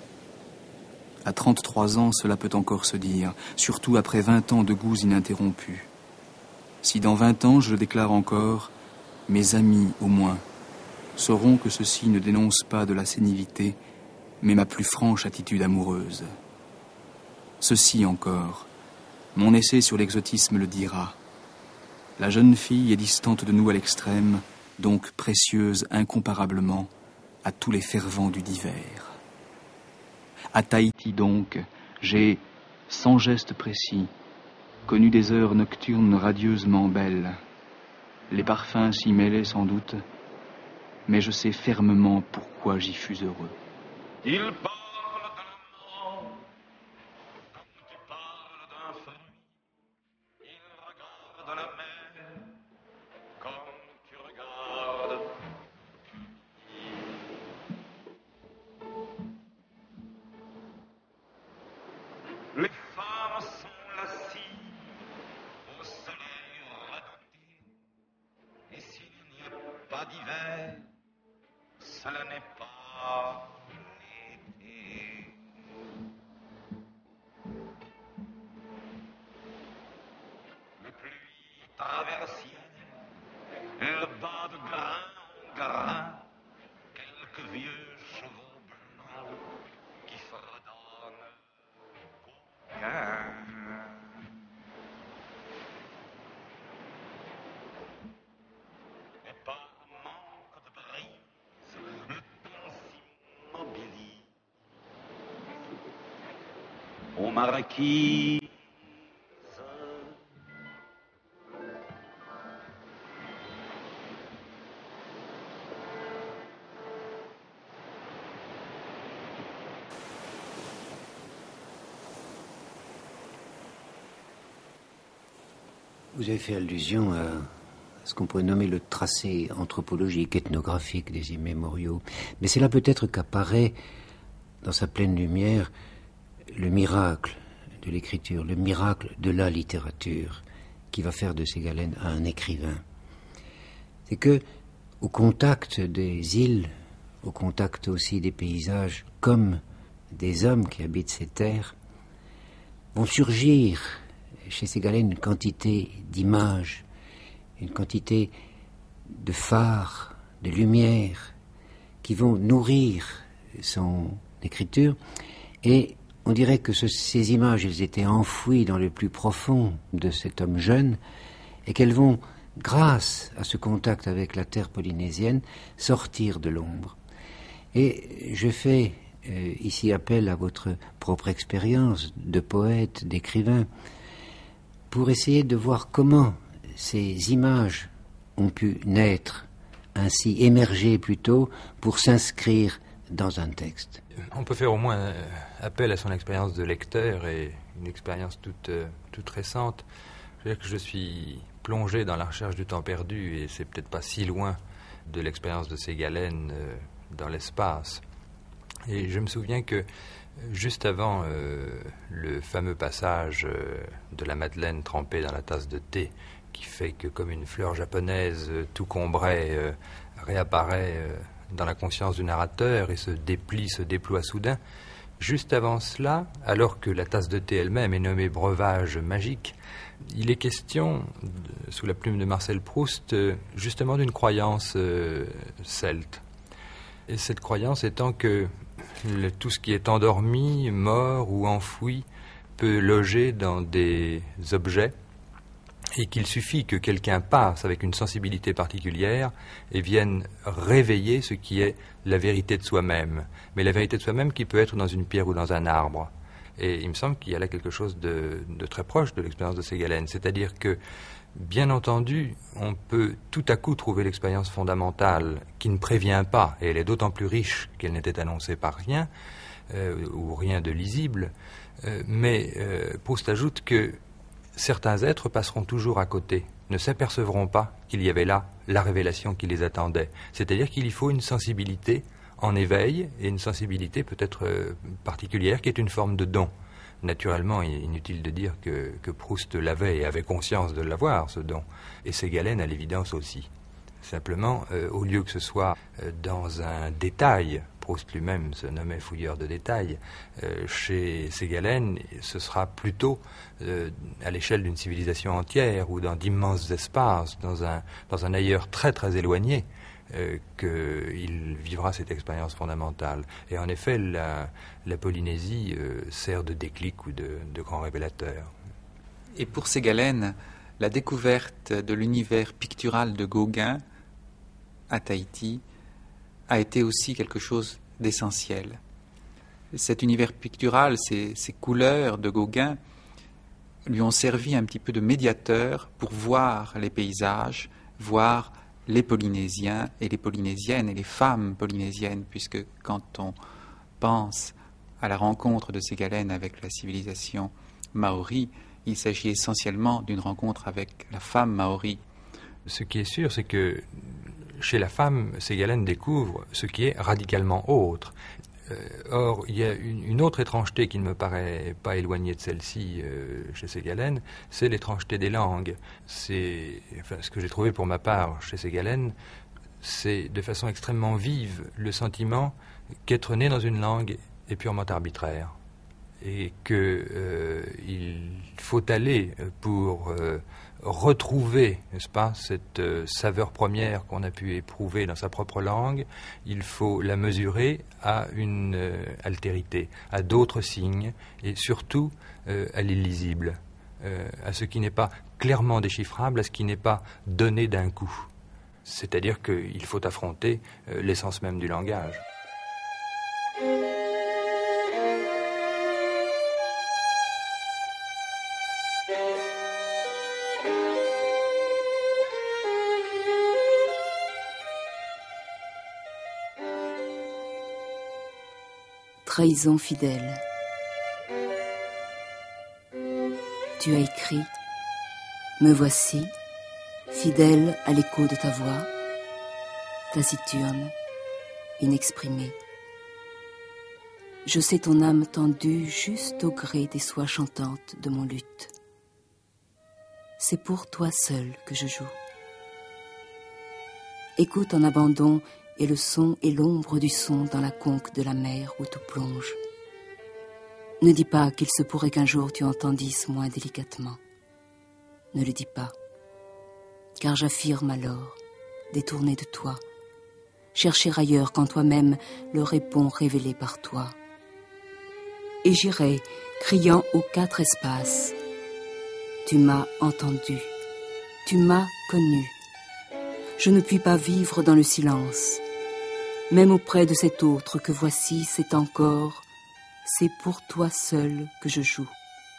À trente-trois ans, cela peut encore se dire, surtout après vingt ans de goûts ininterrompus. Si dans vingt ans je le déclare encore, mes amis au moins sauront que ceci ne dénonce pas de la sénilité, mais ma plus franche attitude amoureuse. Ceci encore, mon essai sur l'exotisme le dira. La jeune fille est distante de nous à l'extrême, donc précieuse incomparablement à tous les fervents du divers. À Tahiti donc, j'ai, sans geste précis, connu des heures nocturnes radieusement belles. Les parfums s'y mêlaient sans doute, mais je sais fermement pourquoi j'y fus heureux. Il parle d'un amant, comme tu parles d'un fruit. Il regarde la mer, comme tu regardes. Les femmes sont lascives au soleil radoté, et s'il n'y a pas d'hiver, cela n'est pas l'été. aux marquises. Vous avez fait allusion à ce qu'on pourrait nommer le tracé anthropologique, ethnographique des immémoriaux. Mais c'est là peut-être qu'apparaît, dans sa pleine lumière, le miracle de l'écriture, le miracle de la littérature, qui va faire de Ségalen un écrivain. C'est que, au contact des îles, au contact aussi des paysages, comme des hommes qui habitent ces terres, vont surgir chez Ségalen une quantité d'images, une quantité de phares, de lumières, qui vont nourrir son écriture. Et on dirait que ce, ces images, elles étaient enfouies dans le plus profond de cet homme jeune, et qu'elles vont, grâce à ce contact avec la terre polynésienne, sortir de l'ombre. Et je fais euh, ici appel à votre propre expérience de poète, d'écrivain, pour essayer de voir comment ces images ont pu naître, ainsi émerger plutôt, pour s'inscrire dans un texte. On peut faire au moins appel à son expérience de lecteur, et une expérience toute, toute récente. Je veux dire que je suis plongé dans la recherche du temps perdu, et c'est peut-être pas si loin de l'expérience de Ségalen dans l'espace. Et je me souviens que juste avant euh, le fameux passage euh, de la Madeleine trempée dans la tasse de thé, qui fait que, comme une fleur japonaise, euh, tout Combray euh, réapparaît euh, dans la conscience du narrateur et se déplie, se déploie soudain, juste avant cela, alors que la tasse de thé elle-même est nommée breuvage magique, il est question, de, sous la plume de Marcel Proust, euh, justement d'une croyance euh, celte. Et cette croyance étant que le, tout ce qui est endormi, mort ou enfoui peut loger dans des objets, et qu'il suffit que quelqu'un passe avec une sensibilité particulière et vienne réveiller ce qui est la vérité de soi-même. Mais la vérité de soi-même qui peut être dans une pierre ou dans un arbre. Et il me semble qu'il y a là quelque chose de, de très proche de l'expérience de Ségalen. C'est-à-dire que, bien entendu, on peut tout à coup trouver l'expérience fondamentale qui ne prévient pas, et elle est d'autant plus riche qu'elle n'était annoncée par rien, euh, ou rien de lisible, euh, mais euh, Proust ajoute que certains êtres passeront toujours à côté, ne s'apercevront pas qu'il y avait là la révélation qui les attendait. C'est-à-dire qu'il y faut une sensibilité en éveil, et une sensibilité peut-être euh, particulière, qui est une forme de don. Naturellement, il est inutile de dire que, que Proust l'avait et avait conscience de l'avoir, ce don. Et Ségalen, à l'évidence aussi. Simplement, euh, au lieu que ce soit euh, dans un détail, Proust lui-même se nommait fouilleur de détails, euh, chez Ségalen, ce sera plutôt euh, à l'échelle d'une civilisation entière ou dans d'immenses espaces, dans un, dans un ailleurs très très éloigné, Euh, qu'il vivra cette expérience fondamentale. Et en effet, la, la Polynésie euh, sert de déclic ou de, de grand révélateur. Et pour Ségalen, la découverte de l'univers pictural de Gauguin à Tahiti a été aussi quelque chose d'essentiel. Cet univers pictural, ces, ces couleurs de Gauguin lui ont servi un petit peu de médiateur pour voir les paysages, voir les Polynésiens et les Polynésiennes et les femmes polynésiennes, puisque quand on pense à la rencontre de Ségalen avec la civilisation maori, il s'agit essentiellement d'une rencontre avec la femme maori. Ce qui est sûr, c'est que chez la femme, Ségalen découvre ce qui est radicalement autre. Or, il y a une, une autre étrangeté qui ne me paraît pas éloignée de celle-ci euh, chez Ségalen, c'est l'étrangeté des langues. C'est, enfin, ce que j'ai trouvé pour ma part chez Ségalen, c'est de façon extrêmement vive le sentiment qu'être né dans une langue est purement arbitraire. Et qu'il euh, faut aller pour euh, retrouver, n'est-ce pas, cette euh, saveur première qu'on a pu éprouver dans sa propre langue, il faut la mesurer à une euh, altérité, à d'autres signes, et surtout euh, à l'illisible, euh, à ce qui n'est pas clairement déchiffrable, à ce qui n'est pas donné d'un coup. C'est-à-dire qu'il faut affronter euh, l'essence même du langage. trahison fidèle. Tu as écrit « Me voici, fidèle à l'écho de ta voix, taciturne, inexprimée. Je sais ton âme tendue juste au gré des soies chantantes de mon luth. C'est pour toi seul que je joue. Écoute en abandon et le son et l'ombre du son dans la conque de la mer où tout plonge. Ne dis pas qu'il se pourrait qu'un jour tu entendisses moins délicatement. Ne le dis pas, car j'affirme alors, détourné de toi, chercher ailleurs qu'en toi-même le répond révélé par toi. Et j'irai, criant aux quatre espaces, tu m'as entendu, tu m'as connu. Je ne puis pas vivre dans le silence, même auprès de cet autre que voici, c'est encore, c'est pour toi seul que je joue.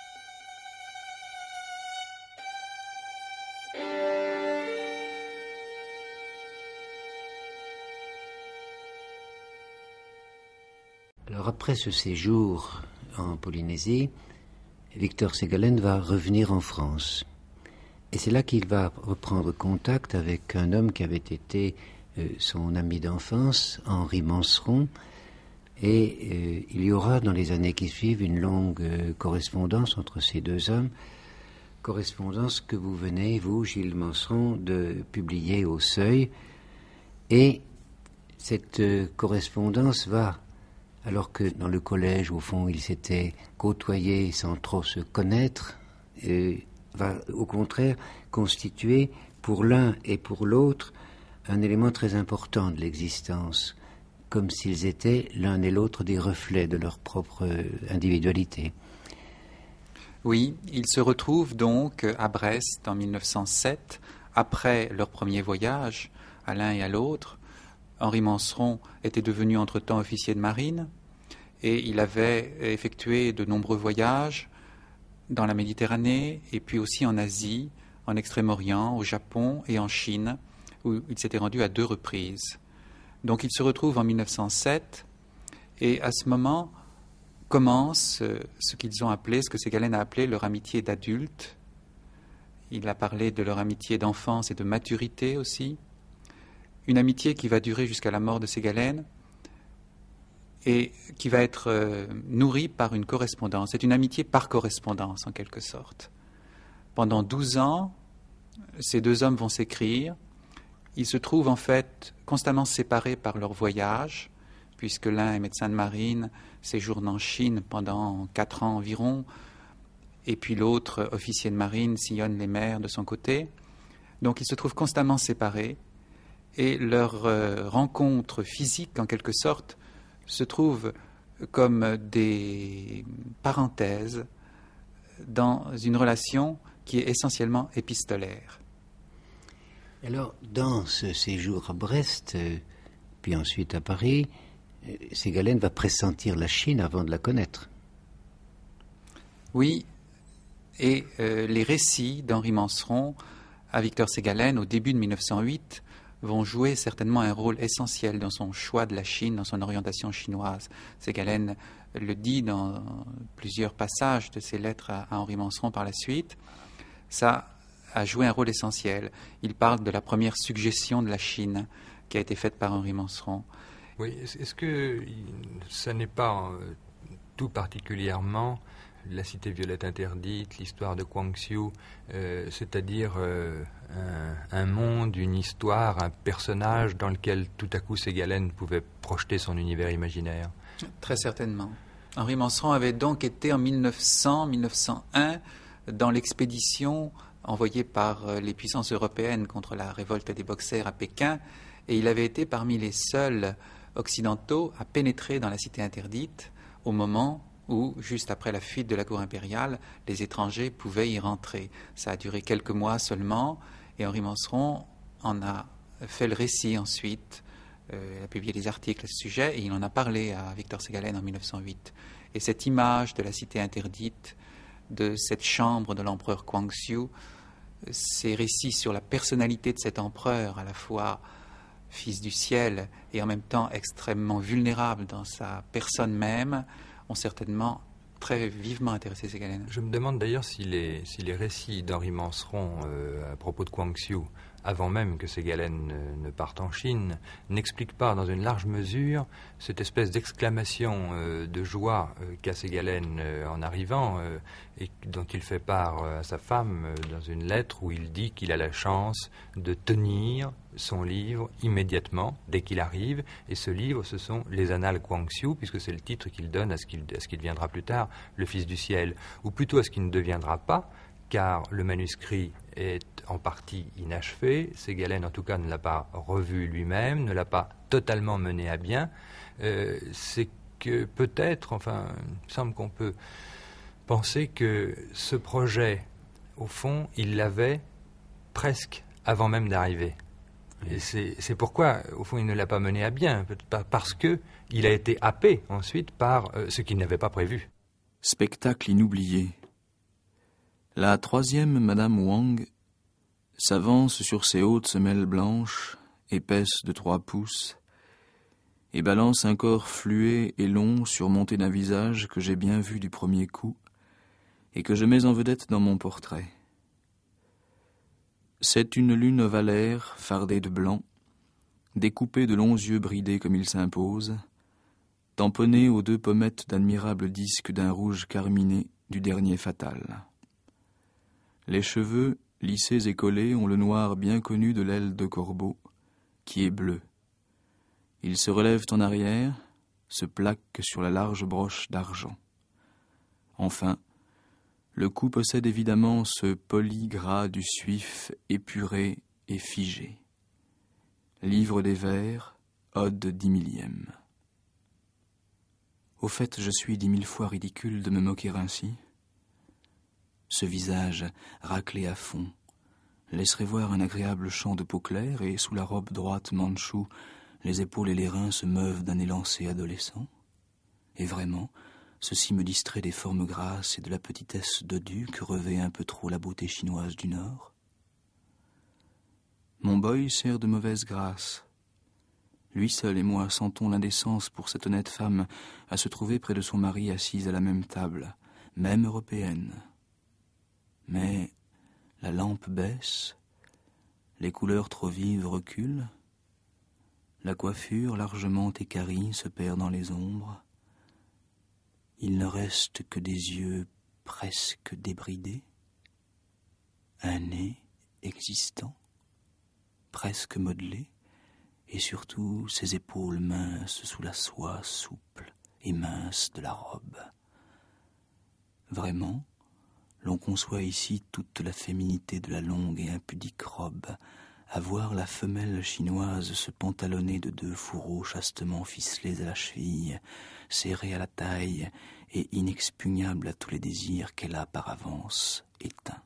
Alors après ce séjour en Polynésie, Victor Ségalen va revenir en France. Et c'est là qu'il va reprendre contact avec un homme qui avait été euh, son ami d'enfance, Henri Manseron. Et euh, il y aura dans les années qui suivent une longue euh, correspondance entre ces deux hommes, correspondance que vous venez, vous, Gilles Manseron, de publier au Seuil. Et cette euh, correspondance va, alors que dans le collège, au fond, ils s'étaient côtoyés sans trop se connaître, euh, va au contraire constituer pour l'un et pour l'autre un élément très important de l'existence, comme s'ils étaient l'un et l'autre des reflets de leur propre individualité. Oui, ils se retrouvent donc à Brest en mille neuf cent sept, après leur premier voyage, à l'un et à l'autre. Henri Manseron était devenu entre-temps officier de marine et il avait effectué de nombreux voyages dans la Méditerranée et puis aussi en Asie, en Extrême-Orient, au Japon et en Chine, où il s'était rendu à deux reprises. Donc ils se retrouvent en mille neuf cent sept et à ce moment commence ce qu'ils ont appelé, ce que Ségalen a appelé leur amitié d'adulte. Il a parlé de leur amitié d'enfance et de maturité aussi. Une amitié qui va durer jusqu'à la mort de Ségalen et qui va être euh, nourrie par une correspondance. C'est une amitié par correspondance, en quelque sorte. Pendant douze ans, ces deux hommes vont s'écrire. Ils se trouvent en fait constamment séparés par leur voyage, puisque l'un est médecin de marine, séjourne en Chine pendant quatre ans environ, et puis l'autre, officier de marine, sillonne les mers de son côté. Donc ils se trouvent constamment séparés, et leur euh, rencontre physique, en quelque sorte, se trouve comme des parenthèses dans une relation qui est essentiellement épistolaire. Alors, dans ce séjour à Brest, euh, puis ensuite à Paris, euh, Ségalen va pressentir la Chine avant de la connaître. Oui, et euh, les récits d'Henri Manseron à Victor Ségalen au début de mille neuf cent huit vont jouer certainement un rôle essentiel dans son choix de la Chine, dans son orientation chinoise. Ségalen le dit dans plusieurs passages de ses lettres à, à Henri Manseron par la suite. Ça a joué un rôle essentiel. Il parle de la première suggestion de la Chine qui a été faite par Henri Manseron. Oui, est-ce que ça n'est pas euh, tout particulièrement la cité violette interdite, l'histoire de Kwangxiu, euh, c'est-à-dire euh, un, un monde, une histoire, un personnage dans lequel tout à coup Ségalen pouvait projeter son univers imaginaire? Très certainement. Henri Manseron avait donc été en mille neuf cents mille neuf cent un dans l'expédition envoyée par les puissances européennes contre la révolte des Boxers à Pékin, et il avait été parmi les seuls occidentaux à pénétrer dans la cité interdite au moment où, juste après la fuite de la cour impériale, les étrangers pouvaient y rentrer. Ça a duré quelques mois seulement, et Henri Manseron en a fait le récit ensuite. Euh, il a publié des articles à ce sujet, et il en a parlé à Victor Ségalen en mille neuf cent huit. Et cette image de la cité interdite, de cette chambre de l'empereur Kwangxiu, ces récits sur la personnalité de cet empereur, à la fois fils du ciel, et en même temps extrêmement vulnérable dans sa personne même, ont certainement très vivement intéressé Segalen. Je me demande d'ailleurs si les, si les récits d'Henri Manseron euh, à propos de Kwang-Xiu, avant même que Segalen ne, ne parte en Chine, n'expliquent pas dans une large mesure cette espèce d'exclamation euh, de joie euh, qu'a Segalen euh, en arrivant euh, et dont il fait part euh, à sa femme euh, dans une lettre où il dit qu'il a la chance de tenir son livre immédiatement dès qu'il arrive, et ce livre ce sont les Annales Kwang-Xiu, puisque c'est le titre qu'il donne à ce qu'il, à ce qui deviendra plus tard le Fils du ciel, ou plutôt à ce qui ne deviendra pas, car le manuscrit est en partie inachevé. Segalen en tout cas ne l'a pas revu lui-même, ne l'a pas totalement mené à bien. Euh, c'est que peut-être, enfin il me semble qu'on peut penser que ce projet, au fond, il l'avait presque avant même d'arriver. Et c'est, c'est pourquoi, au fond, il ne l'a pas mené à bien, parce qu'il a été happé ensuite par euh, ce qu'il n'avait pas prévu. Spectacle inoublié. La troisième, Madame Wang, s'avance sur ses hautes semelles blanches, épaisses de trois pouces, et balance un corps fluet et long surmonté d'un visage que j'ai bien vu du premier coup, et que je mets en vedette dans mon portrait. C'est une lune ovalaire, fardée de blanc, découpée de longs yeux bridés comme il s'impose, tamponnée aux deux pommettes d'admirables disques d'un rouge carminé du dernier fatal. Les cheveux, lissés et collés, ont le noir bien connu de l'aile de corbeau, qui est bleu. Ils se relèvent en arrière, se plaquent sur la large broche d'argent. Enfin, le cou possède évidemment ce poli gras du suif épuré et figé. Livre des vers, ode dix millième. Au fait, je suis dix mille fois ridicule de me moquer ainsi. Ce visage, raclé à fond, laisserait voir un agréable champ de peau claire, et sous la robe droite mandchoue, les épaules et les reins se meuvent d'un élancé adolescent. Et vraiment, ceci me distrait des formes grasses et de la petitesse dodue que revêt un peu trop la beauté chinoise du Nord. Mon boy sert de mauvaise grâce. Lui seul et moi sentons l'indécence pour cette honnête femme à se trouver près de son mari assise à la même table, même européenne. Mais la lampe baisse, les couleurs trop vives reculent, la coiffure largement équarrie se perd dans les ombres. Il ne reste que des yeux presque débridés, un nez existant, presque modelé, et surtout ses épaules minces sous la soie souple et mince de la robe. Vraiment, l'on conçoit ici toute la féminité de la longue et impudique robe, à voir la femelle chinoise se pantalonner de deux fourreaux chastement ficelés à la cheville, serrés à la taille et inexpugnable à tous les désirs qu'elle a par avance éteints.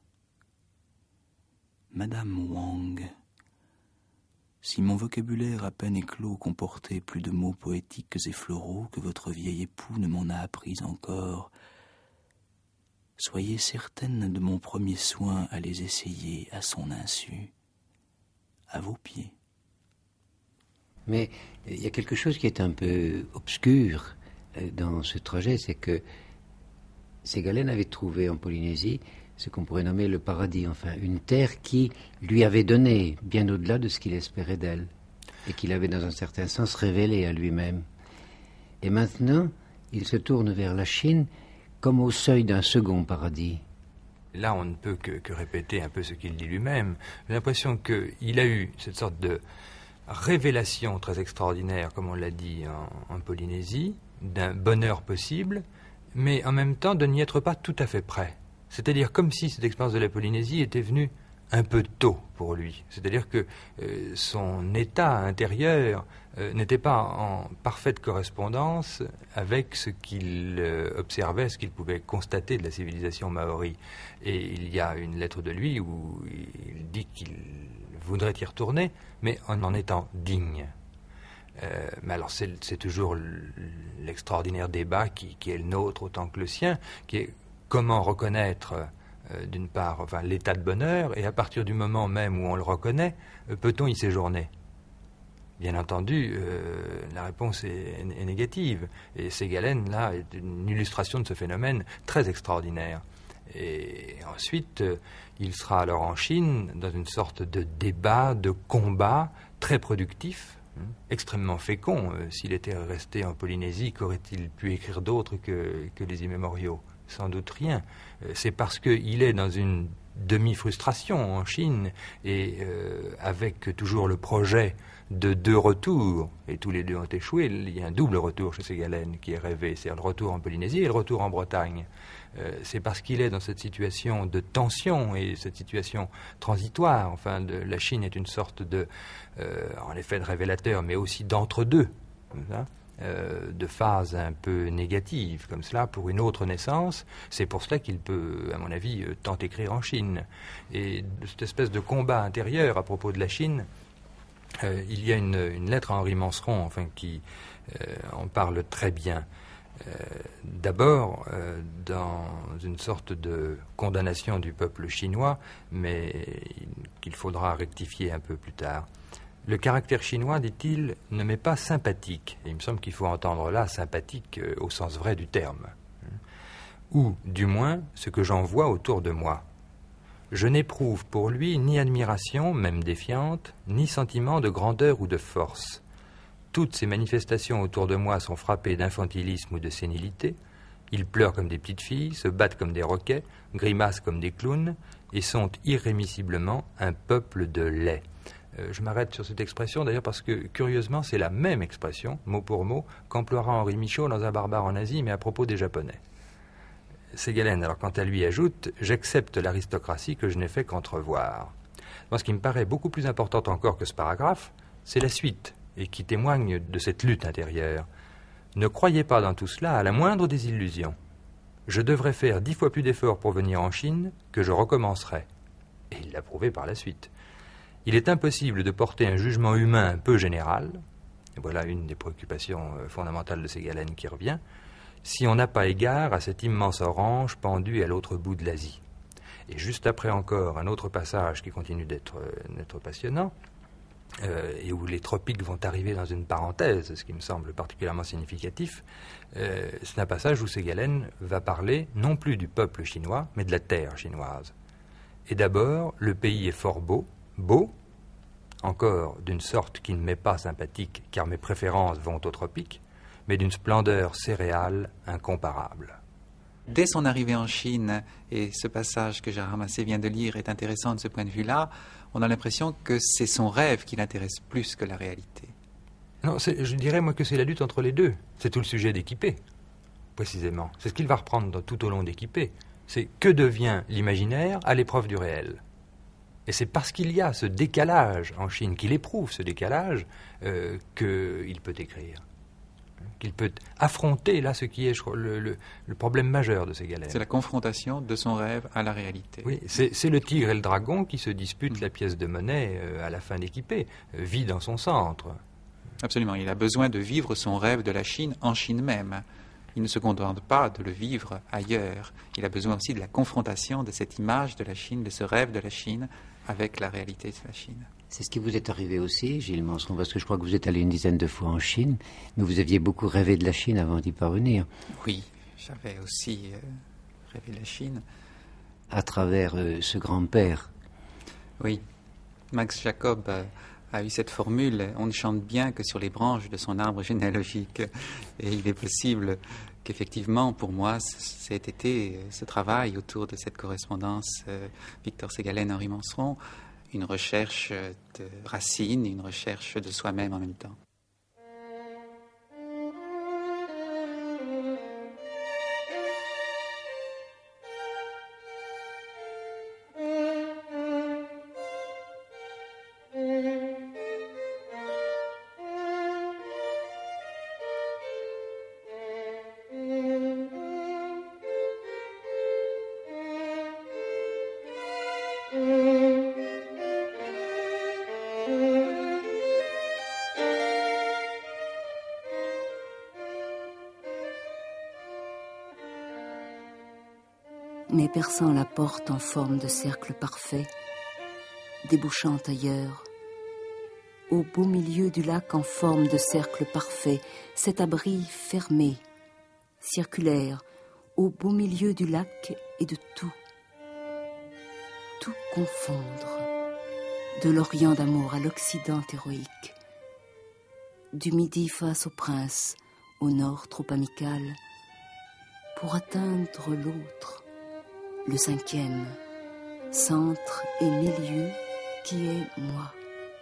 Madame Wang, si mon vocabulaire à peine éclos comportait plus de mots poétiques et floraux que votre vieil époux ne m'en a appris encore, soyez certaine de mon premier soin à les essayer à son insu, à vos pieds. Mais il y a quelque chose qui est un peu obscur dans ce trajet, c'est que Segalen avait trouvé en Polynésie ce qu'on pourrait nommer le paradis, enfin une terre qui lui avait donné bien au-delà de ce qu'il espérait d'elle, et qu'il avait dans un certain sens révélé à lui-même. Et maintenant, il se tourne vers la Chine comme au seuil d'un second paradis. Là, on ne peut que, que répéter un peu ce qu'il dit lui-même. J'ai l'impression qu'il a eu cette sorte de révélation très extraordinaire, comme on l'a dit en, en Polynésie, d'un bonheur possible, mais en même temps de n'y être pas tout à fait prêt. C'est-à-dire comme si cette expérience de la Polynésie était venue un peu tôt pour lui. C'est-à-dire que euh, son état intérieur euh, n'était pas en parfaite correspondance avec ce qu'il euh, observait, ce qu'il pouvait constater de la civilisation maori. Et il y a une lettre de lui où il dit qu'il voudrait y retourner, mais en en étant digne. Euh, mais alors c'est, c'est toujours l'extraordinaire débat qui, qui est le nôtre autant que le sien, qui est comment reconnaître euh, d'une part enfin, l'état de bonheur, et à partir du moment même où on le reconnaît, euh, peut-on y séjourner? Bien entendu, euh, la réponse est, est négative. Et Segalen, là, est une illustration de ce phénomène très extraordinaire. Et ensuite, euh, il sera alors en Chine dans une sorte de débat, de combat très productif, hein, extrêmement fécond. Euh, s'il était resté en Polynésie, qu'aurait-il pu écrire d'autre que, que les immémoriaux? Sans doute rien. Euh, c'est parce qu'il est dans une demi-frustration en Chine et euh, avec toujours le projet de deux retours, et tous les deux ont échoué. Il y a un double retour chez Segalen qui est rêvé, c'est-à-dire le retour en Polynésie et le retour en Bretagne. Euh, c'est parce qu'il est dans cette situation de tension et cette situation transitoire. Enfin, de, la Chine est une sorte de, euh, en effet, de révélateur, mais aussi d'entre-deux, hein, euh, de phase un peu négative, comme cela, pour une autre naissance. C'est pour cela qu'il peut, à mon avis, euh, tant écrire en Chine. Et de cette espèce de combat intérieur à propos de la Chine, Euh, il y a une, une lettre à Henri Manseron, enfin, qui euh, en parle très bien. Euh, D'abord, euh, dans une sorte de condamnation du peuple chinois, mais qu'il faudra rectifier un peu plus tard. Le caractère chinois, dit-il, ne m'est pas sympathique. Et il me semble qu'il faut entendre là sympathique euh, au sens vrai du terme. Ou, du moins, ce que j'en vois autour de moi. Je n'éprouve pour lui ni admiration, même défiante, ni sentiment de grandeur ou de force. Toutes ces manifestations autour de moi sont frappées d'infantilisme ou de sénilité. Ils pleurent comme des petites filles, se battent comme des roquets, grimacent comme des clowns, et sont irrémissiblement un peuple de lait. Euh, je m'arrête sur cette expression d'ailleurs parce que, curieusement, c'est la même expression, mot pour mot, qu'emploiera Henri Michaud dans Un barbare en Asie, mais à propos des Japonais. Segalen, alors, quant à lui, ajoute « J'accepte l'aristocratie que je n'ai fait qu'entrevoir ». Moi, ce qui me paraît beaucoup plus important encore que ce paragraphe, c'est la suite, et qui témoigne de cette lutte intérieure. Ne croyez pas dans tout cela à la moindre des illusions. Je devrais faire dix fois plus d'efforts pour venir en Chine que je recommencerai. Et il l'a prouvé par la suite. Il est impossible de porter un jugement humain un peu général, et voilà une des préoccupations fondamentales de Segalen qui revient, si on n'a pas égard à cette immense orange pendue à l'autre bout de l'Asie. Et juste après encore, un autre passage qui continue d'être, d'être passionnant, euh, et où les tropiques vont arriver dans une parenthèse, ce qui me semble particulièrement significatif, euh, c'est un passage où Segalen va parler non plus du peuple chinois, mais de la terre chinoise. Et d'abord, le pays est fort beau, beau, encore d'une sorte qui ne m'est pas sympathique, car mes préférences vont aux tropiques, mais d'une splendeur céréale incomparable. Dès son arrivée en Chine, et ce passage que Gérard Massé vient de lire est intéressant de ce point de vue-là, on a l'impression que c'est son rêve qui l'intéresse plus que la réalité. Non, c'est, je dirais moi que c'est la lutte entre les deux. C'est tout le sujet d'Équipé, précisément. C'est ce qu'il va reprendre dans, tout au long d'Équipé. C'est que devient l'imaginaire à l'épreuve du réel. Et c'est parce qu'il y a ce décalage en Chine, qu'il éprouve ce décalage, euh, qu'il peut écrire. Qu'il peut affronter là ce qui est le, le, le problème majeur de Segalen. C'est la confrontation de son rêve à la réalité. Oui, c'est, c'est le tigre et le dragon qui se disputent mmh. la pièce de monnaie euh, à la fin d'Équipé, euh, vit dans son centre. Absolument, il a besoin de vivre son rêve de la Chine en Chine même. Il ne se contente pas de le vivre ailleurs. Il a besoin aussi de la confrontation de cette image de la Chine, de ce rêve de la Chine avec la réalité de la Chine. C'est ce qui vous est arrivé aussi, Gilles Manseron, parce que je crois que vous êtes allé une dizaine de fois en Chine, mais vous aviez beaucoup rêvé de la Chine avant d'y parvenir. Oui, j'avais aussi euh, rêvé de la Chine. À travers euh, ce grand-père. Oui, Max Jacob euh, a eu cette formule, on ne chante bien que sur les branches de son arbre généalogique. Et il est possible qu'effectivement, pour moi, cet été, ce travail autour de cette correspondance euh, Victor Segalen-Henri Manseron, une recherche de racines, une recherche de soi-même en même temps. Mais perçant la porte en forme de cercle parfait, débouchant ailleurs, au beau milieu du lac en forme de cercle parfait, cet abri fermé, circulaire, au beau milieu du lac et de tout. Tout confondre, de l'Orient d'amour à l'Occident héroïque, du Midi face au prince, au nord trop amical, pour atteindre l'autre, le cinquième, centre et milieu qui est moi.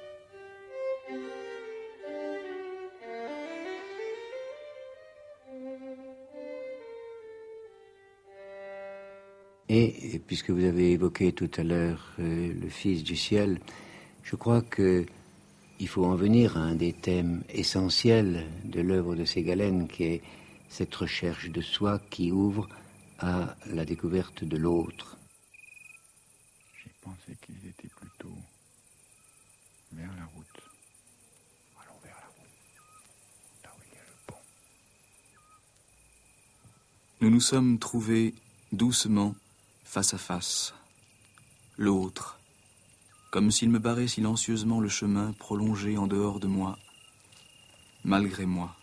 Et puisque vous avez évoqué tout à l'heure euh, le Fils du ciel, je crois que il faut en venir à un des thèmes essentiels de l'œuvre de Ségalen, qui est cette recherche de soi qui ouvre à la découverte de l'autre. J'ai pensé qu'ils étaient plutôt vers la route. Allons vers la route, là où il y a le pont. Nous nous sommes trouvés doucement face à face, l'autre, comme s'il me barrait silencieusement le chemin prolongé en dehors de moi, malgré moi.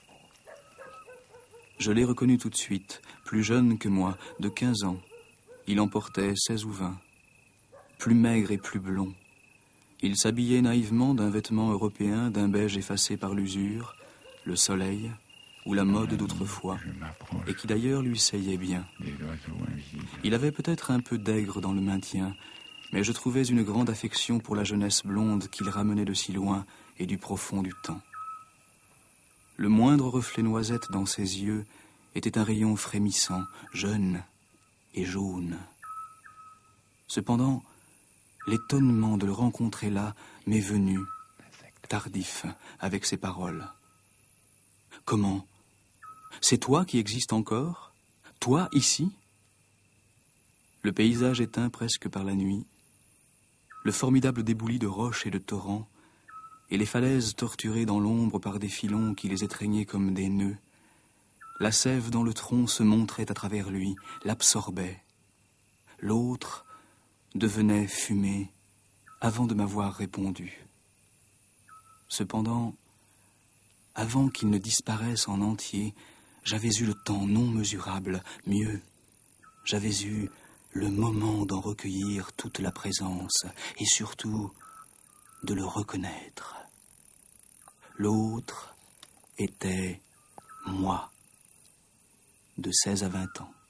Je l'ai reconnu tout de suite, plus jeune que moi, de quinze ans. Il en portait seize ou vingt, plus maigre et plus blond. Il s'habillait naïvement d'un vêtement européen, d'un beige effacé par l'usure, le soleil, ou la mode d'autrefois, et qui d'ailleurs lui seyait bien. Il avait peut-être un peu d'aigre dans le maintien, mais je trouvais une grande affection pour la jeunesse blonde qu'il ramenait de si loin et du profond du temps. Le moindre reflet noisette dans ses yeux était un rayon frémissant, jeune et jaune. Cependant, l'étonnement de le rencontrer là m'est venu, tardif, avec ses paroles. Comment ? C'est toi qui existes encore ? Toi, ici ? Le paysage éteint presque par la nuit, le formidable débouli de roches et de torrents, et les falaises torturées dans l'ombre par des filons qui les étreignaient comme des nœuds. La sève dans le tronc se montrait à travers lui, l'absorbait. L'autre devenait fumée avant de m'avoir répondu. Cependant, avant qu'il ne disparaisse en entier, j'avais eu le temps non mesurable, mieux, j'avais eu le moment d'en recueillir toute la présence et surtout de le reconnaître. L'autre était moi, de seize à vingt ans.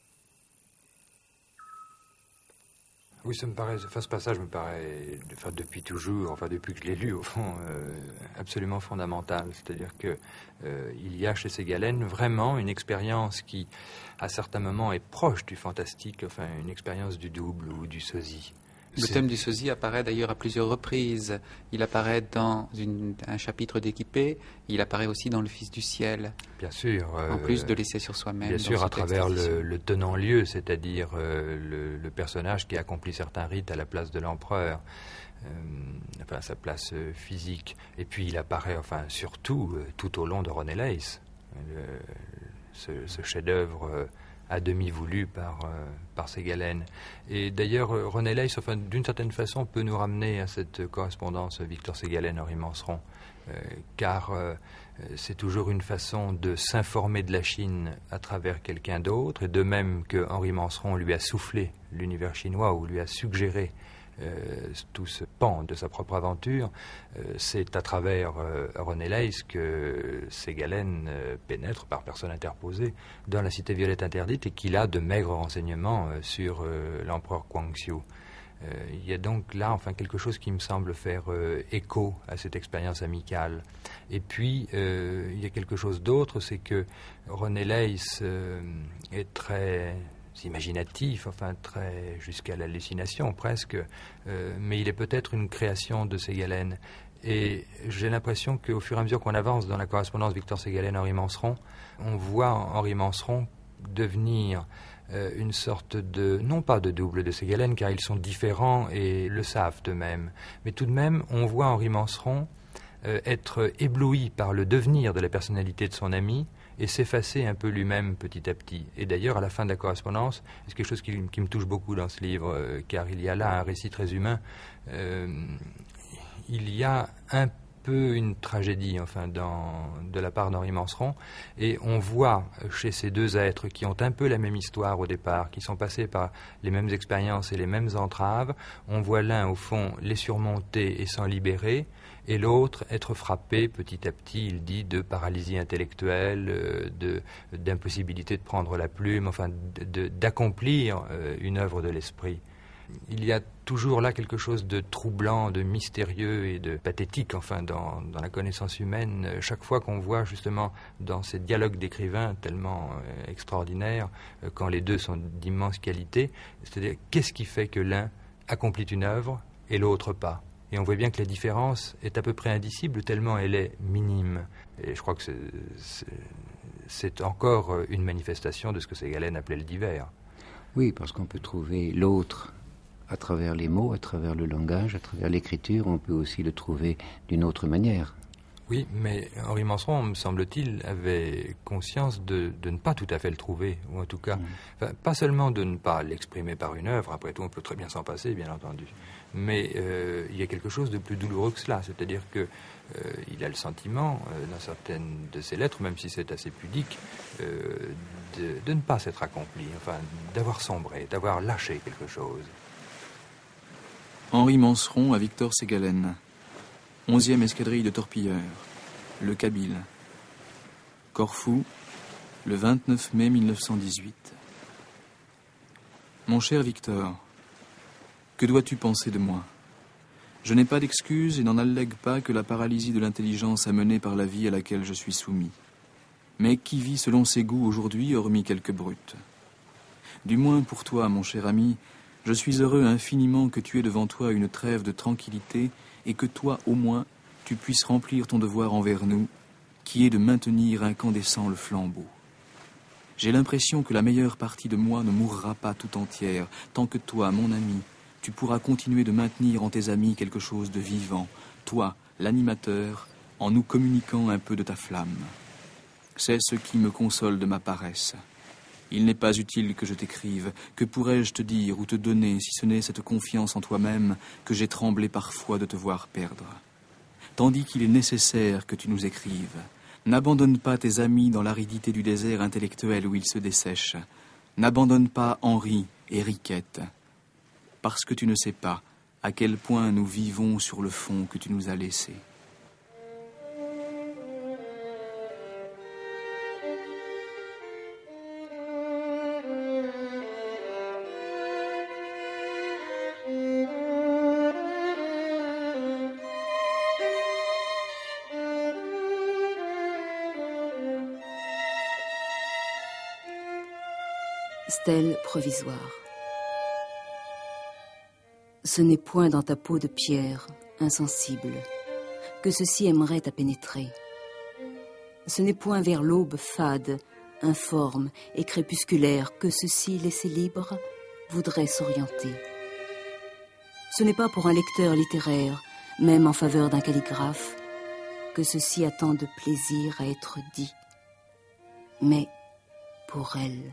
Oui, ça me paraît, enfin, ce passage me paraît, enfin, depuis toujours, enfin, depuis que je l'ai lu, au fond, euh, absolument fondamental. C'est-à-dire que euh, il y a chez Ségalen vraiment une expérience qui, à certains moments, est proche du fantastique, enfin, une expérience du double ou du sosie. Le thème du sosie apparaît d'ailleurs à plusieurs reprises. Il apparaît dans une, un chapitre d'Équipée, il apparaît aussi dans Le Fils du ciel. Bien sûr. Euh, en plus de l'essai sur soi-même. Bien sûr, à travers le, le tenant-lieu, c'est-à-dire euh, le, le personnage qui accomplit certains rites à la place de l'empereur, euh, enfin à sa place euh, physique. Et puis il apparaît, enfin surtout, euh, tout au long de René Leys, le, ce, ce chef-d'œuvre euh, à demi voulu par, euh, par Ségalen. Et d'ailleurs, euh, René Leys, enfin, d'une certaine façon, peut nous ramener à cette correspondance Victor Ségalen-Henri Manseron, euh, car euh, c'est toujours une façon de s'informer de la Chine à travers quelqu'un d'autre, et de même que Henri Manseron lui a soufflé l'univers chinois ou lui a suggéré Euh, tout ce pan de sa propre aventure, euh, c'est à travers euh, René Leys que Ségalen euh, pénètre par personne interposée dans la cité violette interdite et qu'il a de maigres renseignements euh, sur euh, l'empereur Guangxiu. Euh, il y a donc là enfin quelque chose qui me semble faire euh, écho à cette expérience amicale. Et puis euh, il y a quelque chose d'autre, c'est que René Leys euh, est très imaginatif, enfin très jusqu'à l'hallucination presque, euh, mais il est peut-être une création de Ségalen. Et j'ai l'impression qu'au fur et à mesure qu'on avance dans la correspondance Victor Ségalen-Henri Manseron, on voit Henri Manseron devenir euh, une sorte de, non pas de double de Ségalen, car ils sont différents et le savent eux-mêmes, mais tout de même on voit Henri Manseron euh, être ébloui par le devenir de la personnalité de son ami, et s'effacer un peu lui-même petit à petit. Et d'ailleurs, à la fin de la correspondance, c'est quelque chose qui, qui me touche beaucoup dans ce livre, euh, car il y a là un récit très humain. Euh, il y a un peu une tragédie, enfin, dans, de la part d'Henri Manseron. Et on voit chez ces deux êtres qui ont un peu la même histoire au départ, qui sont passés par les mêmes expériences et les mêmes entraves, on voit l'un, au fond, les surmonter et s'en libérer, et l'autre être frappé petit à petit, il dit, de paralysie intellectuelle, de, d'impossibilité de prendre la plume, enfin, de, de, d'accomplir une œuvre de l'esprit. Il y a toujours là quelque chose de troublant, de mystérieux et de pathétique, enfin, dans, dans la connaissance humaine. Chaque fois qu'on voit justement dans ces dialogues d'écrivains tellement euh, extraordinaires, euh, quand les deux sont d'immense qualité, c'est-à-dire qu'est-ce qui fait que l'un accomplit une œuvre et l'autre pas. Et on voit bien que la différence est à peu près indicible tellement elle est minime. Et je crois que c'est, c'est, c'est encore une manifestation de ce que Ségalen appelait le divers. Oui, parce qu'on peut trouver l'autre à travers les mots, à travers le langage, à travers l'écriture, on peut aussi le trouver d'une autre manière. Oui, mais Henri Manseron, me semble-t-il, avait conscience de, de ne pas tout à fait le trouver, ou en tout cas, mmh. enfin, pas seulement de ne pas l'exprimer par une œuvre, après tout on peut très bien s'en passer, bien entendu, mais euh, il y a quelque chose de plus douloureux que cela, c'est-à-dire que euh, il a le sentiment, euh, dans certaines de ses lettres, même si c'est assez pudique, euh, de, de ne pas s'être accompli, enfin, d'avoir sombré, d'avoir lâché quelque chose. Henri Manseron à Victor Ségalen. onzième escadrille de torpilleurs, le Kabyle. Corfou, le vingt-neuf mai mille neuf cent dix-huit. Mon cher Victor, que dois-tu penser de moi? Je n'ai pas d'excuse et n'en allègue pas que la paralysie de l'intelligence amenée par la vie à laquelle je suis soumis. Mais qui vit selon ses goûts aujourd'hui, hormis quelques brutes? Du moins pour toi, mon cher ami, je suis heureux infiniment que tu aies devant toi une trêve de tranquillité et que toi, au moins, tu puisses remplir ton devoir envers nous, qui est de maintenir incandescent le flambeau. J'ai l'impression que la meilleure partie de moi ne mourra pas tout entière, tant que toi, mon ami, tu pourras continuer de maintenir en tes amis quelque chose de vivant, toi, l'animateur, en nous communiquant un peu de ta flamme. C'est ce qui me console de ma paresse. Il n'est pas utile que je t'écrive. Que pourrais-je te dire ou te donner si ce n'est cette confiance en toi-même que j'ai tremblé parfois de te voir perdre? Tandis qu'il est nécessaire que tu nous écrives. N'abandonne pas tes amis dans l'aridité du désert intellectuel où ils se dessèchent. N'abandonne pas Henri et Riquette. Parce que tu ne sais pas à quel point nous vivons sur le fond que tu nous as laissé. Stèle provisoire. Ce n'est point dans ta peau de pierre, insensible, que ceci aimerait à pénétrer. Ce n'est point vers l'aube fade, informe et crépusculaire que ceci, laissé libre, voudrait s'orienter. Ce n'est pas pour un lecteur littéraire, même en faveur d'un calligraphe, que ceci a tant de plaisir à être dit. Mais pour elle.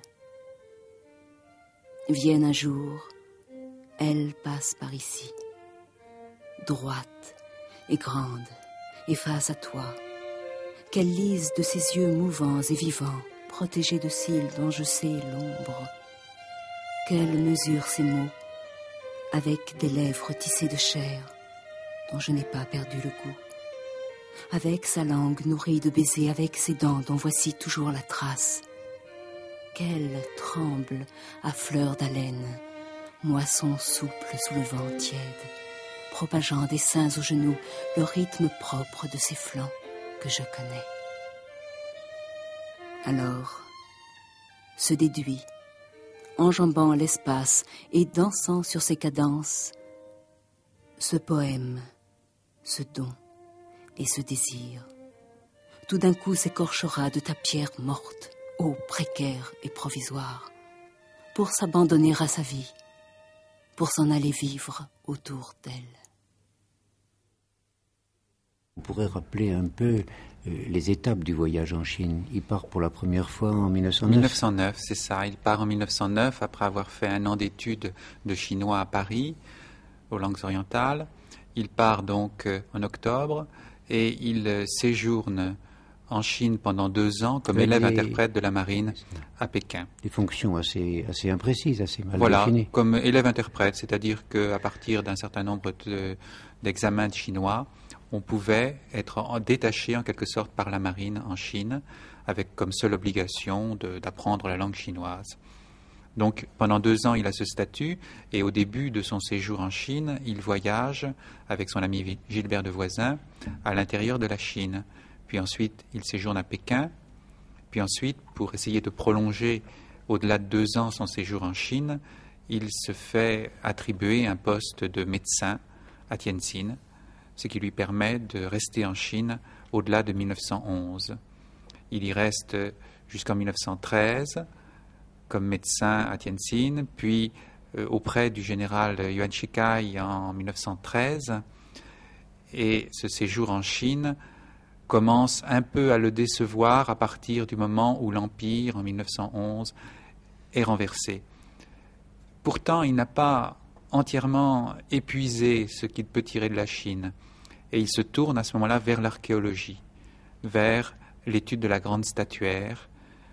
Vienne un jour, elle passe par ici, droite et grande, et face à toi, qu'elle lise de ses yeux mouvants et vivants, protégés de cils dont je sais l'ombre, qu'elle mesure ses mots avec des lèvres tissées de chair dont je n'ai pas perdu le goût, avec sa langue nourrie de baisers, avec ses dents dont voici toujours la trace, qu'elle tremble à fleur d'haleine, moisson souple sous le vent tiède, propageant des seins aux genoux le rythme propre de ses flancs que je connais. Alors, se déduit, enjambant l'espace et dansant sur ses cadences, ce poème, ce don et ce désir, tout d'un coup s'écorchera de ta pierre morte, ô précaire et provisoire, pour s'abandonner à sa vie, pour s'en aller vivre autour d'elle. On pourrait rappeler un peu euh, les étapes du voyage en Chine. Il part pour la première fois en mille neuf cent neuf. mille neuf cent neuf, c'est ça. Il part en mille neuf cent neuf après avoir fait un an d'études de chinois à Paris, aux langues orientales. Il part donc euh, en octobre et il séjourne en Chine pendant deux ans comme Avec élève des- interprète de la marine à Pékin. Des fonctions assez, assez imprécises, assez mal Voilà, définies. comme élève-interprète, c'est-à-dire qu'à partir d'un certain nombre de- d'examens de chinois, on pouvait être en- détaché en quelque sorte par la marine en Chine, avec comme seule obligation de- d'apprendre la langue chinoise. Donc pendant deux ans, il a ce statut, et au début de son séjour en Chine, il voyage avec son ami Vi- Gilbert de Voisin à l'intérieur de la Chine. Puis ensuite, il séjourne à Pékin. Puis ensuite, pour essayer de prolonger au-delà de deux ans son séjour en Chine, il se fait attribuer un poste de médecin à Tientsin, ce qui lui permet de rester en Chine au-delà de mille neuf cent onze. Il y reste jusqu'en mille neuf cent treize comme médecin à Tientsin, puis euh, auprès du général Yuan Shikai en mille neuf cent treize. Et ce séjour en Chine commence un peu à le décevoir à partir du moment où l'Empire, en mille neuf cent onze, est renversé. Pourtant, il n'a pas entièrement épuisé ce qu'il peut tirer de la Chine, et il se tourne à ce moment-là vers l'archéologie, vers l'étude de la grande statuaire,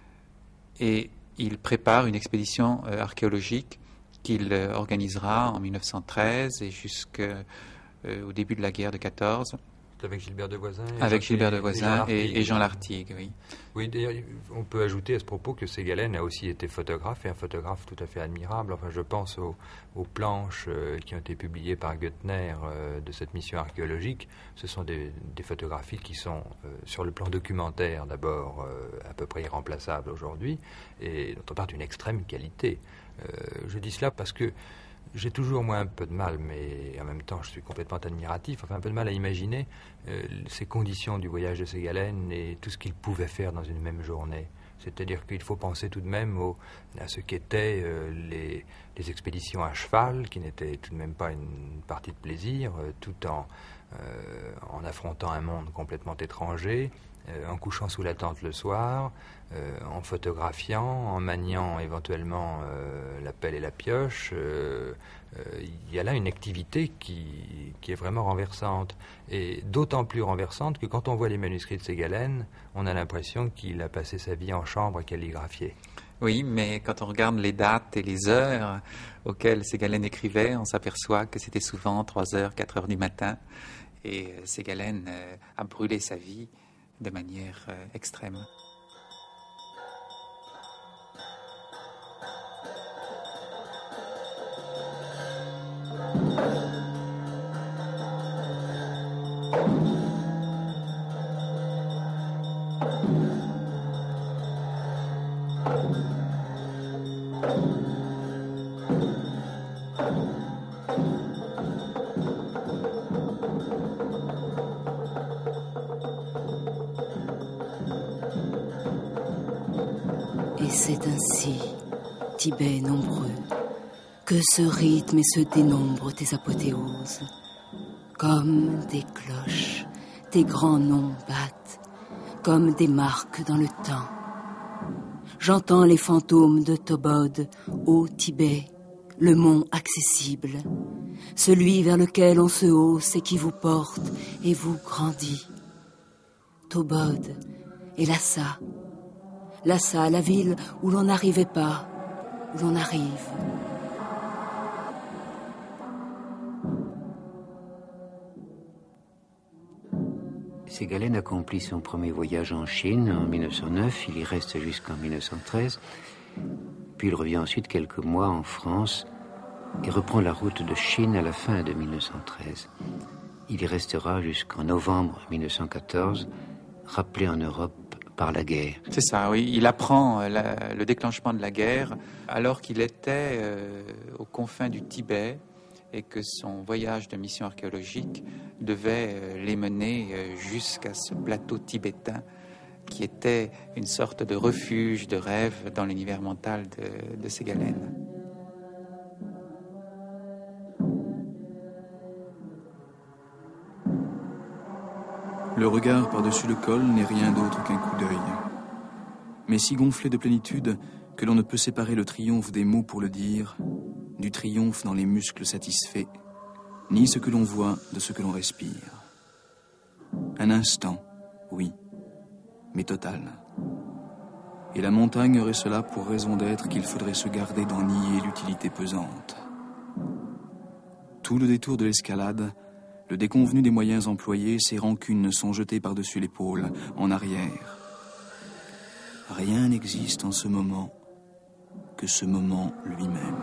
et il prépare une expédition euh, archéologique qu'il euh, organisera en mille neuf cent treize et jusqu'au euh, début de la guerre de quatorze. Avec Gilbert de Voisin et Avec Jean- Gilbert de et- Voisin et et, Jean et Jean Lartigue. Lartigue, oui. Oui, d'ailleurs, on peut ajouter à ce propos que Ségalen a aussi été photographe, et un photographe tout à fait admirable. Enfin, je pense aux, aux planches euh, qui ont été publiées par Goettner euh, de cette mission archéologique. Ce sont des, des photographies qui sont, euh, sur le plan documentaire, d'abord, euh, à peu près irremplaçables aujourd'hui, et d'autre part d'une extrême qualité. Euh, je dis cela parce que j'ai toujours, moi, un peu de mal, mais en même temps, je suis complètement admiratif, enfin, un peu de mal à imaginer euh, ces conditions du voyage de Ségalen et tout ce qu'il pouvait faire dans une même journée. C'est-à-dire qu'il faut penser tout de même au, à ce qu'étaient euh, les, les expéditions à cheval, qui n'étaient tout de même pas une partie de plaisir, euh, tout en, euh, en affrontant un monde complètement étranger, euh, en couchant sous la tente le soir, euh, en photographiant, en maniant éventuellement euh, la pelle et la pioche. Euh, euh, il y a là une activité qui, qui est vraiment renversante, et d'autant plus renversante que quand on voit les manuscrits de Ségalen, on a l'impression qu'il a passé sa vie en chambre à calligraphier. Oui, mais quand on regarde les dates et les heures auxquelles Ségalen écrivait, on s'aperçoit que c'était souvent trois heures, quatre heures du matin, et euh, Ségalen euh, a brûlé sa vie de manière euh, extrême. Et c'est ainsi, Tibet nombreux, que se rythment et se dénombrent tes apothéoses. Comme des cloches, tes grands noms battent, comme des marques dans le temps. J'entends les fantômes de Tobod, ô Tibet, le mont accessible, celui vers lequel on se hausse et qui vous porte et vous grandit. Tobod et Lhasa, Lhasa, la ville où l'on n'arrivait pas, où l'on arrive. Ségalen accomplit son premier voyage en Chine en mille neuf cent neuf, il y reste jusqu'en mille neuf cent treize, puis il revient ensuite quelques mois en France et reprend la route de Chine à la fin de mille neuf cent treize. Il y restera jusqu'en novembre mille neuf cent quatorze, rappelé en Europe par la guerre. C'est ça, oui. Il apprend euh, la- le déclenchement de la guerre alors qu'il était euh, aux confins du Tibet et que son voyage de mission archéologique devait euh, les mener euh, jusqu'à ce plateau tibétain qui était une sorte de refuge, de rêve dans l'univers mental de, de Ségalen. Le regard par-dessus le col n'est rien d'autre qu'un coup d'œil. Mais si gonflé de plénitude que l'on ne peut séparer le triomphe des mots pour le dire, du triomphe dans les muscles satisfaits, ni ce que l'on voit de ce que l'on respire. Un instant, oui, mais total. Et la montagne aurait cela pour raison d'être qu'il faudrait se garder d'en nier l'utilité pesante. Tout le détour de l'escalade, le déconvenu des moyens employés, ses rancunes sont jetées par-dessus l'épaule, en arrière. Rien n'existe en ce moment que ce moment lui-même.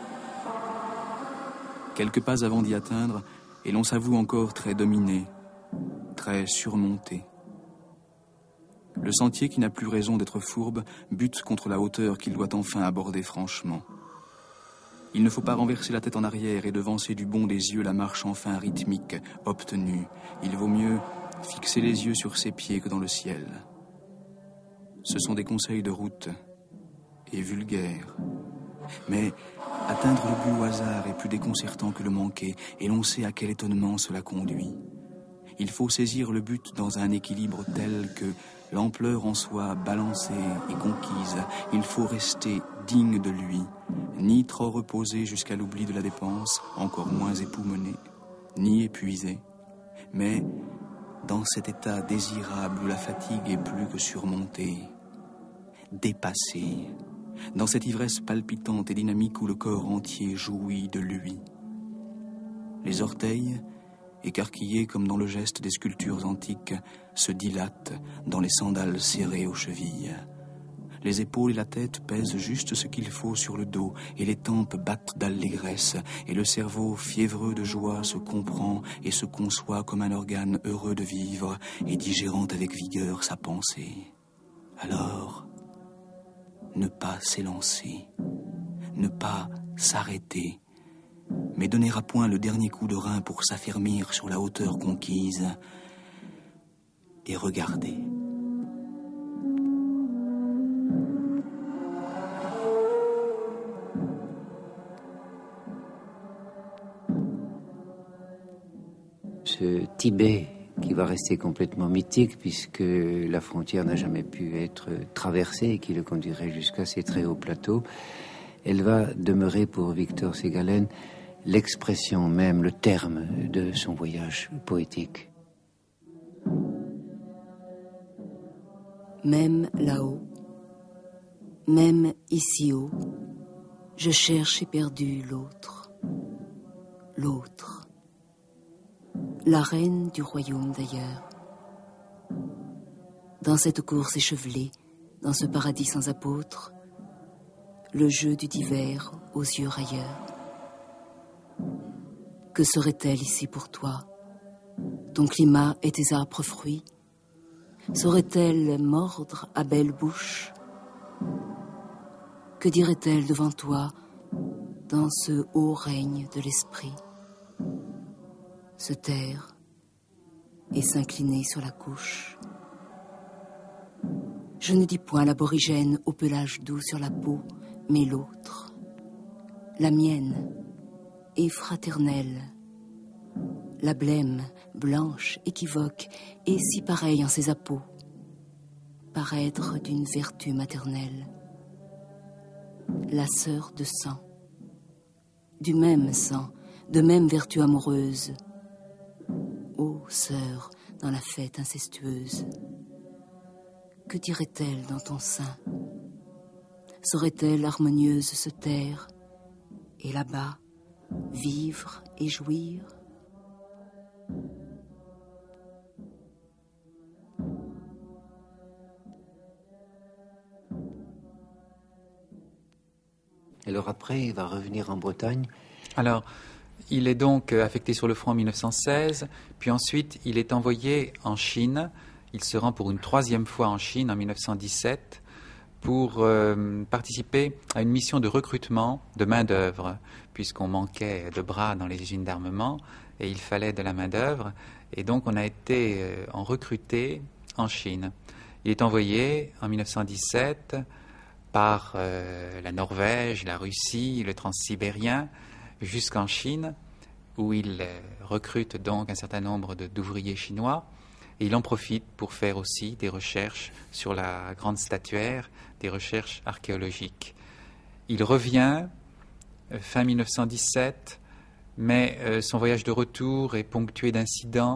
Quelques pas avant d'y atteindre, et l'on s'avoue encore très dominé, très surmonté. Le sentier qui n'a plus raison d'être fourbe bute contre la hauteur qu'il doit enfin aborder franchement. Il ne faut pas renverser la tête en arrière et devancer du bond des yeux la marche enfin rythmique, obtenue. Il vaut mieux fixer les yeux sur ses pieds que dans le ciel. Ce sont des conseils de route et vulgaires. Mais atteindre le but au hasard est plus déconcertant que le manquer, et l'on sait à quel étonnement cela conduit. Il faut saisir le but dans un équilibre tel que l'ampleur en soit balancée et conquise. Il faut rester digne de lui, ni trop reposé jusqu'à l'oubli de la dépense, encore moins époumoné, ni épuisé, mais dans cet état désirable où la fatigue est plus que surmontée, dépassé, dans cette ivresse palpitante et dynamique où le corps entier jouit de lui. Les orteils, écarquillés comme dans le geste des sculptures antiques, se dilatent dans les sandales serrées aux chevilles. Les épaules et la tête pèsent juste ce qu'il faut sur le dos, et les tempes battent d'allégresse, et le cerveau fiévreux de joie se comprend et se conçoit comme un organe heureux de vivre et digérant avec vigueur sa pensée. Alors, ne pas s'élancer, ne pas s'arrêter, mais donner à point le dernier coup de rein pour s'affermir sur la hauteur conquise et regarder. Ce Tibet qui va rester complètement mythique puisque la frontière n'a jamais pu être traversée et qui le conduirait jusqu'à ces très hauts plateaux, elle va demeurer pour Victor Segalen l'expression même, le terme de son voyage poétique. Même là-haut, même ici-haut, je cherche éperdu l'autre, l'autre, la reine du royaume d'ailleurs. Dans cette course échevelée, dans ce paradis sans apôtres, le jeu du divers aux yeux railleurs. Que serait-elle ici pour toi? Ton climat et tes âpres fruits? Saurait-elle mordre à belle bouche? Que dirait-elle devant toi dans ce haut règne de l'esprit? Se taire et s'incliner sur la couche. Je ne dis point l'aborigène au pelage doux sur la peau, mais l'autre, la mienne, et fraternelle, la blême, blanche, équivoque, et si pareille en ses appeaux, paraître d'une vertu maternelle, la sœur de sang, du même sang, de même vertu amoureuse, ô sœur dans la fête incestueuse, que dirait-elle dans ton sein? Saurait-elle harmonieuse se taire, et là-bas, vivre et jouir? Alors après, il va revenir en Bretagne. Alors, il est donc affecté sur le front en mille neuf cent seize, puis ensuite il est envoyé en Chine. Il se rend pour une troisième fois en Chine en mille neuf cent dix-sept pour euh, participer à une mission de recrutement de main-d'œuvre, puisqu'on manquait de bras dans les usines d'armement et il fallait de la main-d'œuvre. Et donc on a été euh, en recruté en Chine. Il est envoyé en mille neuf cent dix-sept par euh, la Norvège, la Russie, le Transsibérien, jusqu'en Chine, où il euh, recrute donc un certain nombre de, d'ouvriers chinois. Et il en profite pour faire aussi des recherches sur la grande statuaire, des recherches archéologiques. Il revient euh, fin mille neuf cent dix-sept, mais euh, son voyage de retour est ponctué d'incidents.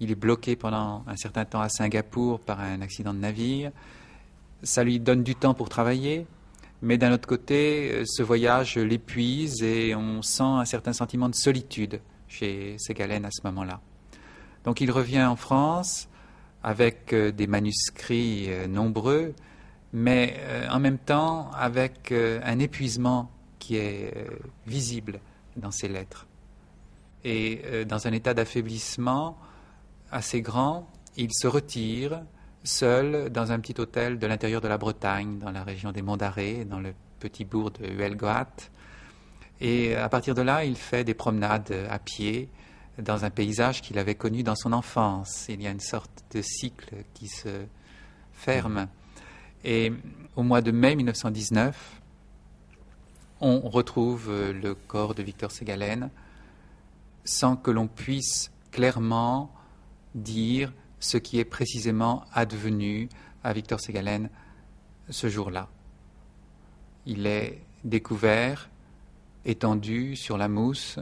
il est bloqué pendant un certain temps à Singapour par un accident de navire. Ça lui donne du temps pour travailler, mais d'un autre côté, ce voyage l'épuise et on sent un certain sentiment de solitude chez Segalen à ce moment-là. Donc il revient en France avec des manuscrits nombreux, mais en même temps avec un épuisement qui est visible dans ses lettres. Et dans un état d'affaiblissement assez grand, il se retire seul dans un petit hôtel de l'intérieur de la Bretagne, dans la région des Monts d'Arrée, dans le petit bourg de Huelgoat. Et à partir de là, il fait des promenades à pied dans un paysage qu'il avait connu dans son enfance. Il y a une sorte de cycle qui se ferme. Et au mois de mai mille neuf cent dix-neuf, on retrouve le corps de Victor Segalen sans que l'on puisse clairement dire ce qui est précisément advenu à Victor Segalen ce jour-là. Il est découvert, étendu sur la mousse,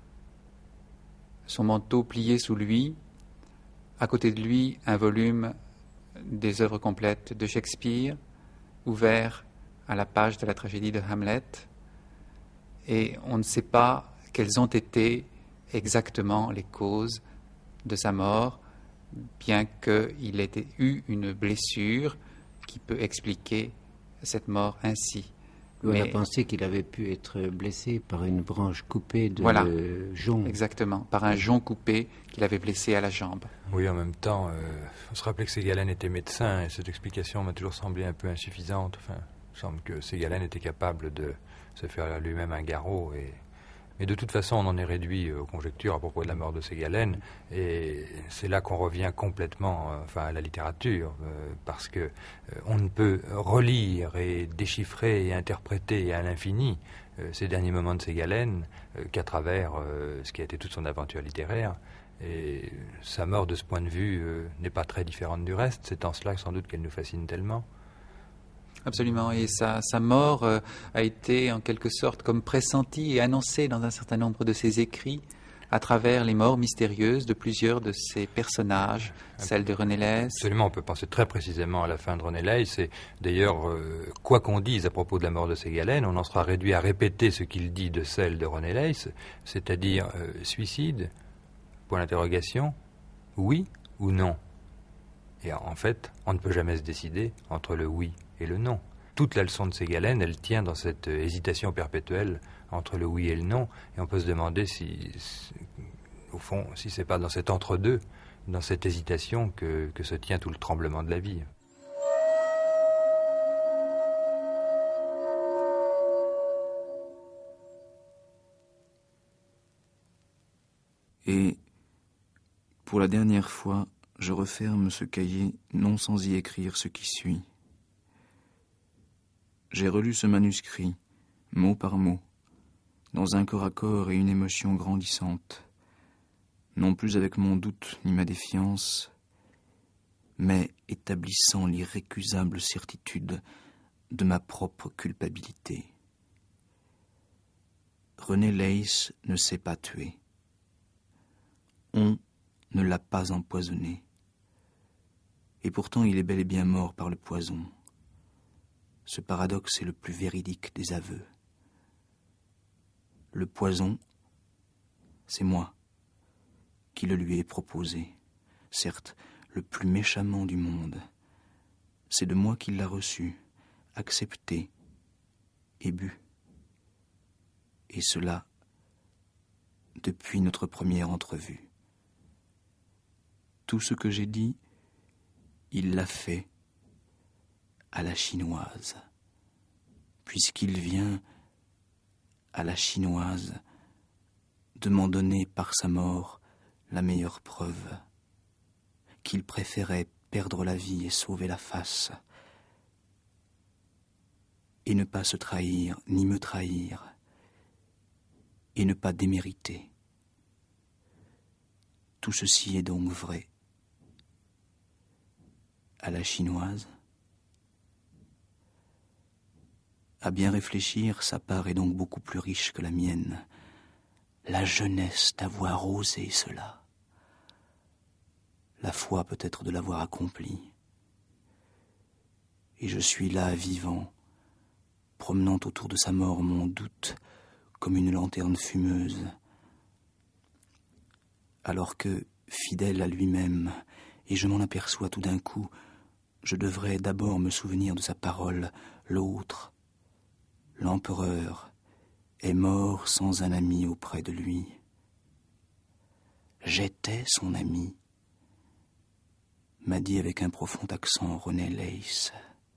son manteau plié sous lui, à côté de lui un volume des œuvres complètes de Shakespeare, ouvert à la page de la tragédie de Hamlet, et on ne sait pas quelles ont été exactement les causes de sa mort, bien qu'il ait eu une blessure qui peut expliquer cette mort ainsi. On Mais, a pensé qu'il avait pu être blessé par une branche coupée de voilà, jonc. Exactement, par un jonc coupé qu'il avait blessé à la jambe. Oui, en même temps, euh, on se rappelait que Segalen était médecin, et cette explication m'a toujours semblé un peu insuffisante. Enfin, il semble que Segalen était capable de se faire lui-même un garrot, et... Mais de toute façon, on en est réduit aux conjectures à propos de la mort de Segalen, et c'est là qu'on revient complètement euh, enfin, à la littérature, euh, parce que euh, on ne peut relire et déchiffrer et interpréter à l'infini euh, ces derniers moments de Segalen euh, qu'à travers euh, ce qui a été toute son aventure littéraire. Et sa mort, de ce point de vue, euh, n'est pas très différente du reste. C'est en cela sans doute qu'elle nous fascine tellement. Absolument, et sa, sa mort euh, a été en quelque sorte comme pressentie et annoncée dans un certain nombre de ses écrits à travers les morts mystérieuses de plusieurs de ses personnages, celle de René Leyss. Absolument, on peut penser très précisément à la fin de René Leyss, et d'ailleurs, euh, quoi qu'on dise à propos de la mort de Segalen, on en sera réduit à répéter ce qu'il dit de celle de René Leyss, c'est-à-dire euh, suicide, point d'interrogation, oui ou non. Et en fait, on ne peut jamais se décider entre le oui et le non. Toute la leçon de Segalen, elle tient dans cette hésitation perpétuelle entre le oui et le non, et on peut se demander si, si au fond, si c'est pas dans cet entre-deux, dans cette hésitation que, que se tient tout le tremblement de la vie. Et pour la dernière fois, je referme ce cahier, non sans y écrire ce qui suit. J'ai relu ce manuscrit, mot par mot, dans un corps à corps et une émotion grandissante, non plus avec mon doute ni ma défiance, mais établissant l'irrécusable certitude de ma propre culpabilité. René Leyss ne s'est pas tué. On ne l'a pas empoisonné. Et pourtant il est bel et bien mort par le poison. Ce paradoxe est le plus véridique des aveux. Le poison, c'est moi qui le lui ai proposé, certes le plus méchamment du monde. C'est de moi qu'il l'a reçu, accepté et bu. Et cela depuis notre première entrevue. Tout ce que j'ai dit, il l'a fait à la chinoise, puisqu'il vient à la chinoise de m'en donner par sa mort la meilleure preuve, qu'il préférait perdre la vie et sauver la face, et ne pas se trahir ni me trahir, et ne pas démériter. Tout ceci est donc vrai. À la chinoise, à bien réfléchir, sa part est donc beaucoup plus riche que la mienne. La jeunesse d'avoir osé cela. la foi peut-être de l'avoir accompli. Et je suis là, vivant, promenant autour de sa mort mon doute comme une lanterne fumeuse, alors que, fidèle à lui-même, et je m'en aperçois tout d'un coup, je devrais d'abord me souvenir de sa parole, l'autre, l'empereur, est mort sans un ami auprès de lui. J'étais son ami, m'a dit avec un profond accent René Leiss.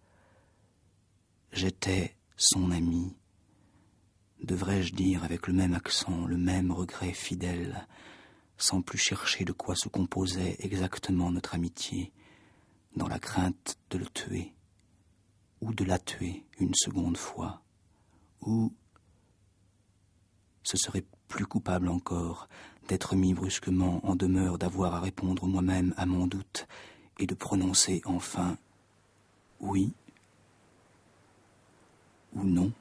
J'étais son ami, devrais-je dire avec le même accent, le même regret fidèle, sans plus chercher de quoi se composait exactement notre amitié, dans la crainte de le tuer, ou de la tuer une seconde fois, ou ce serait plus coupable encore d'être mis brusquement en demeure d'avoir à répondre moi-même à mon doute et de prononcer enfin oui ou non.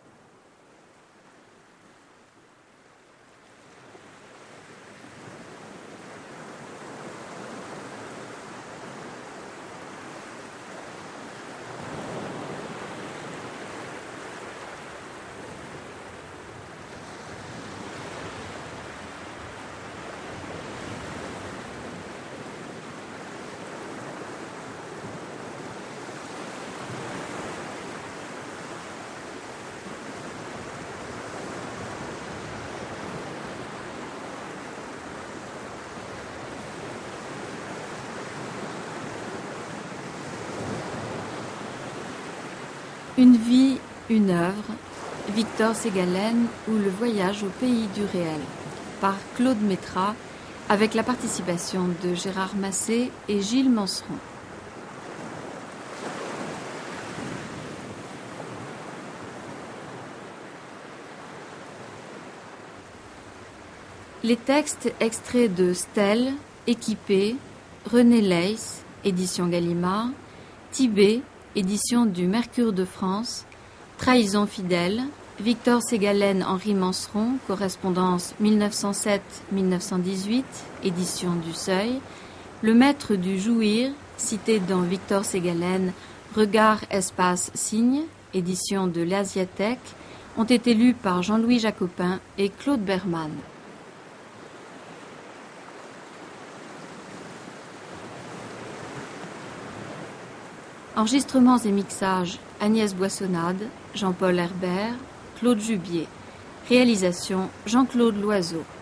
Une vie, une œuvre, Victor Ségalen ou le voyage au pays du réel, par Claude Métras, avec la participation de Gérard Massé et Gilles Manseron. Les textes extraits de Stèle, Équipé, René Leiss, édition Gallimard, Tibet, édition du Mercure de France, Trahison fidèle, Victor Ségalen, Henri Manseron, correspondance mille neuf cent sept à mille neuf cent dix-huit, édition du Seuil, Le Maître du Jouir, cité dans Victor Ségalen, Regard, Espace, Signe, édition de l'Asiathèque, ont été lus par Jean-Louis Jacopin et Claude Berman. Enregistrements et mixages Agnès Boissonnade, Jean-Paul Herbert, Claude Jubier. Réalisation Jean-Claude Loiseau.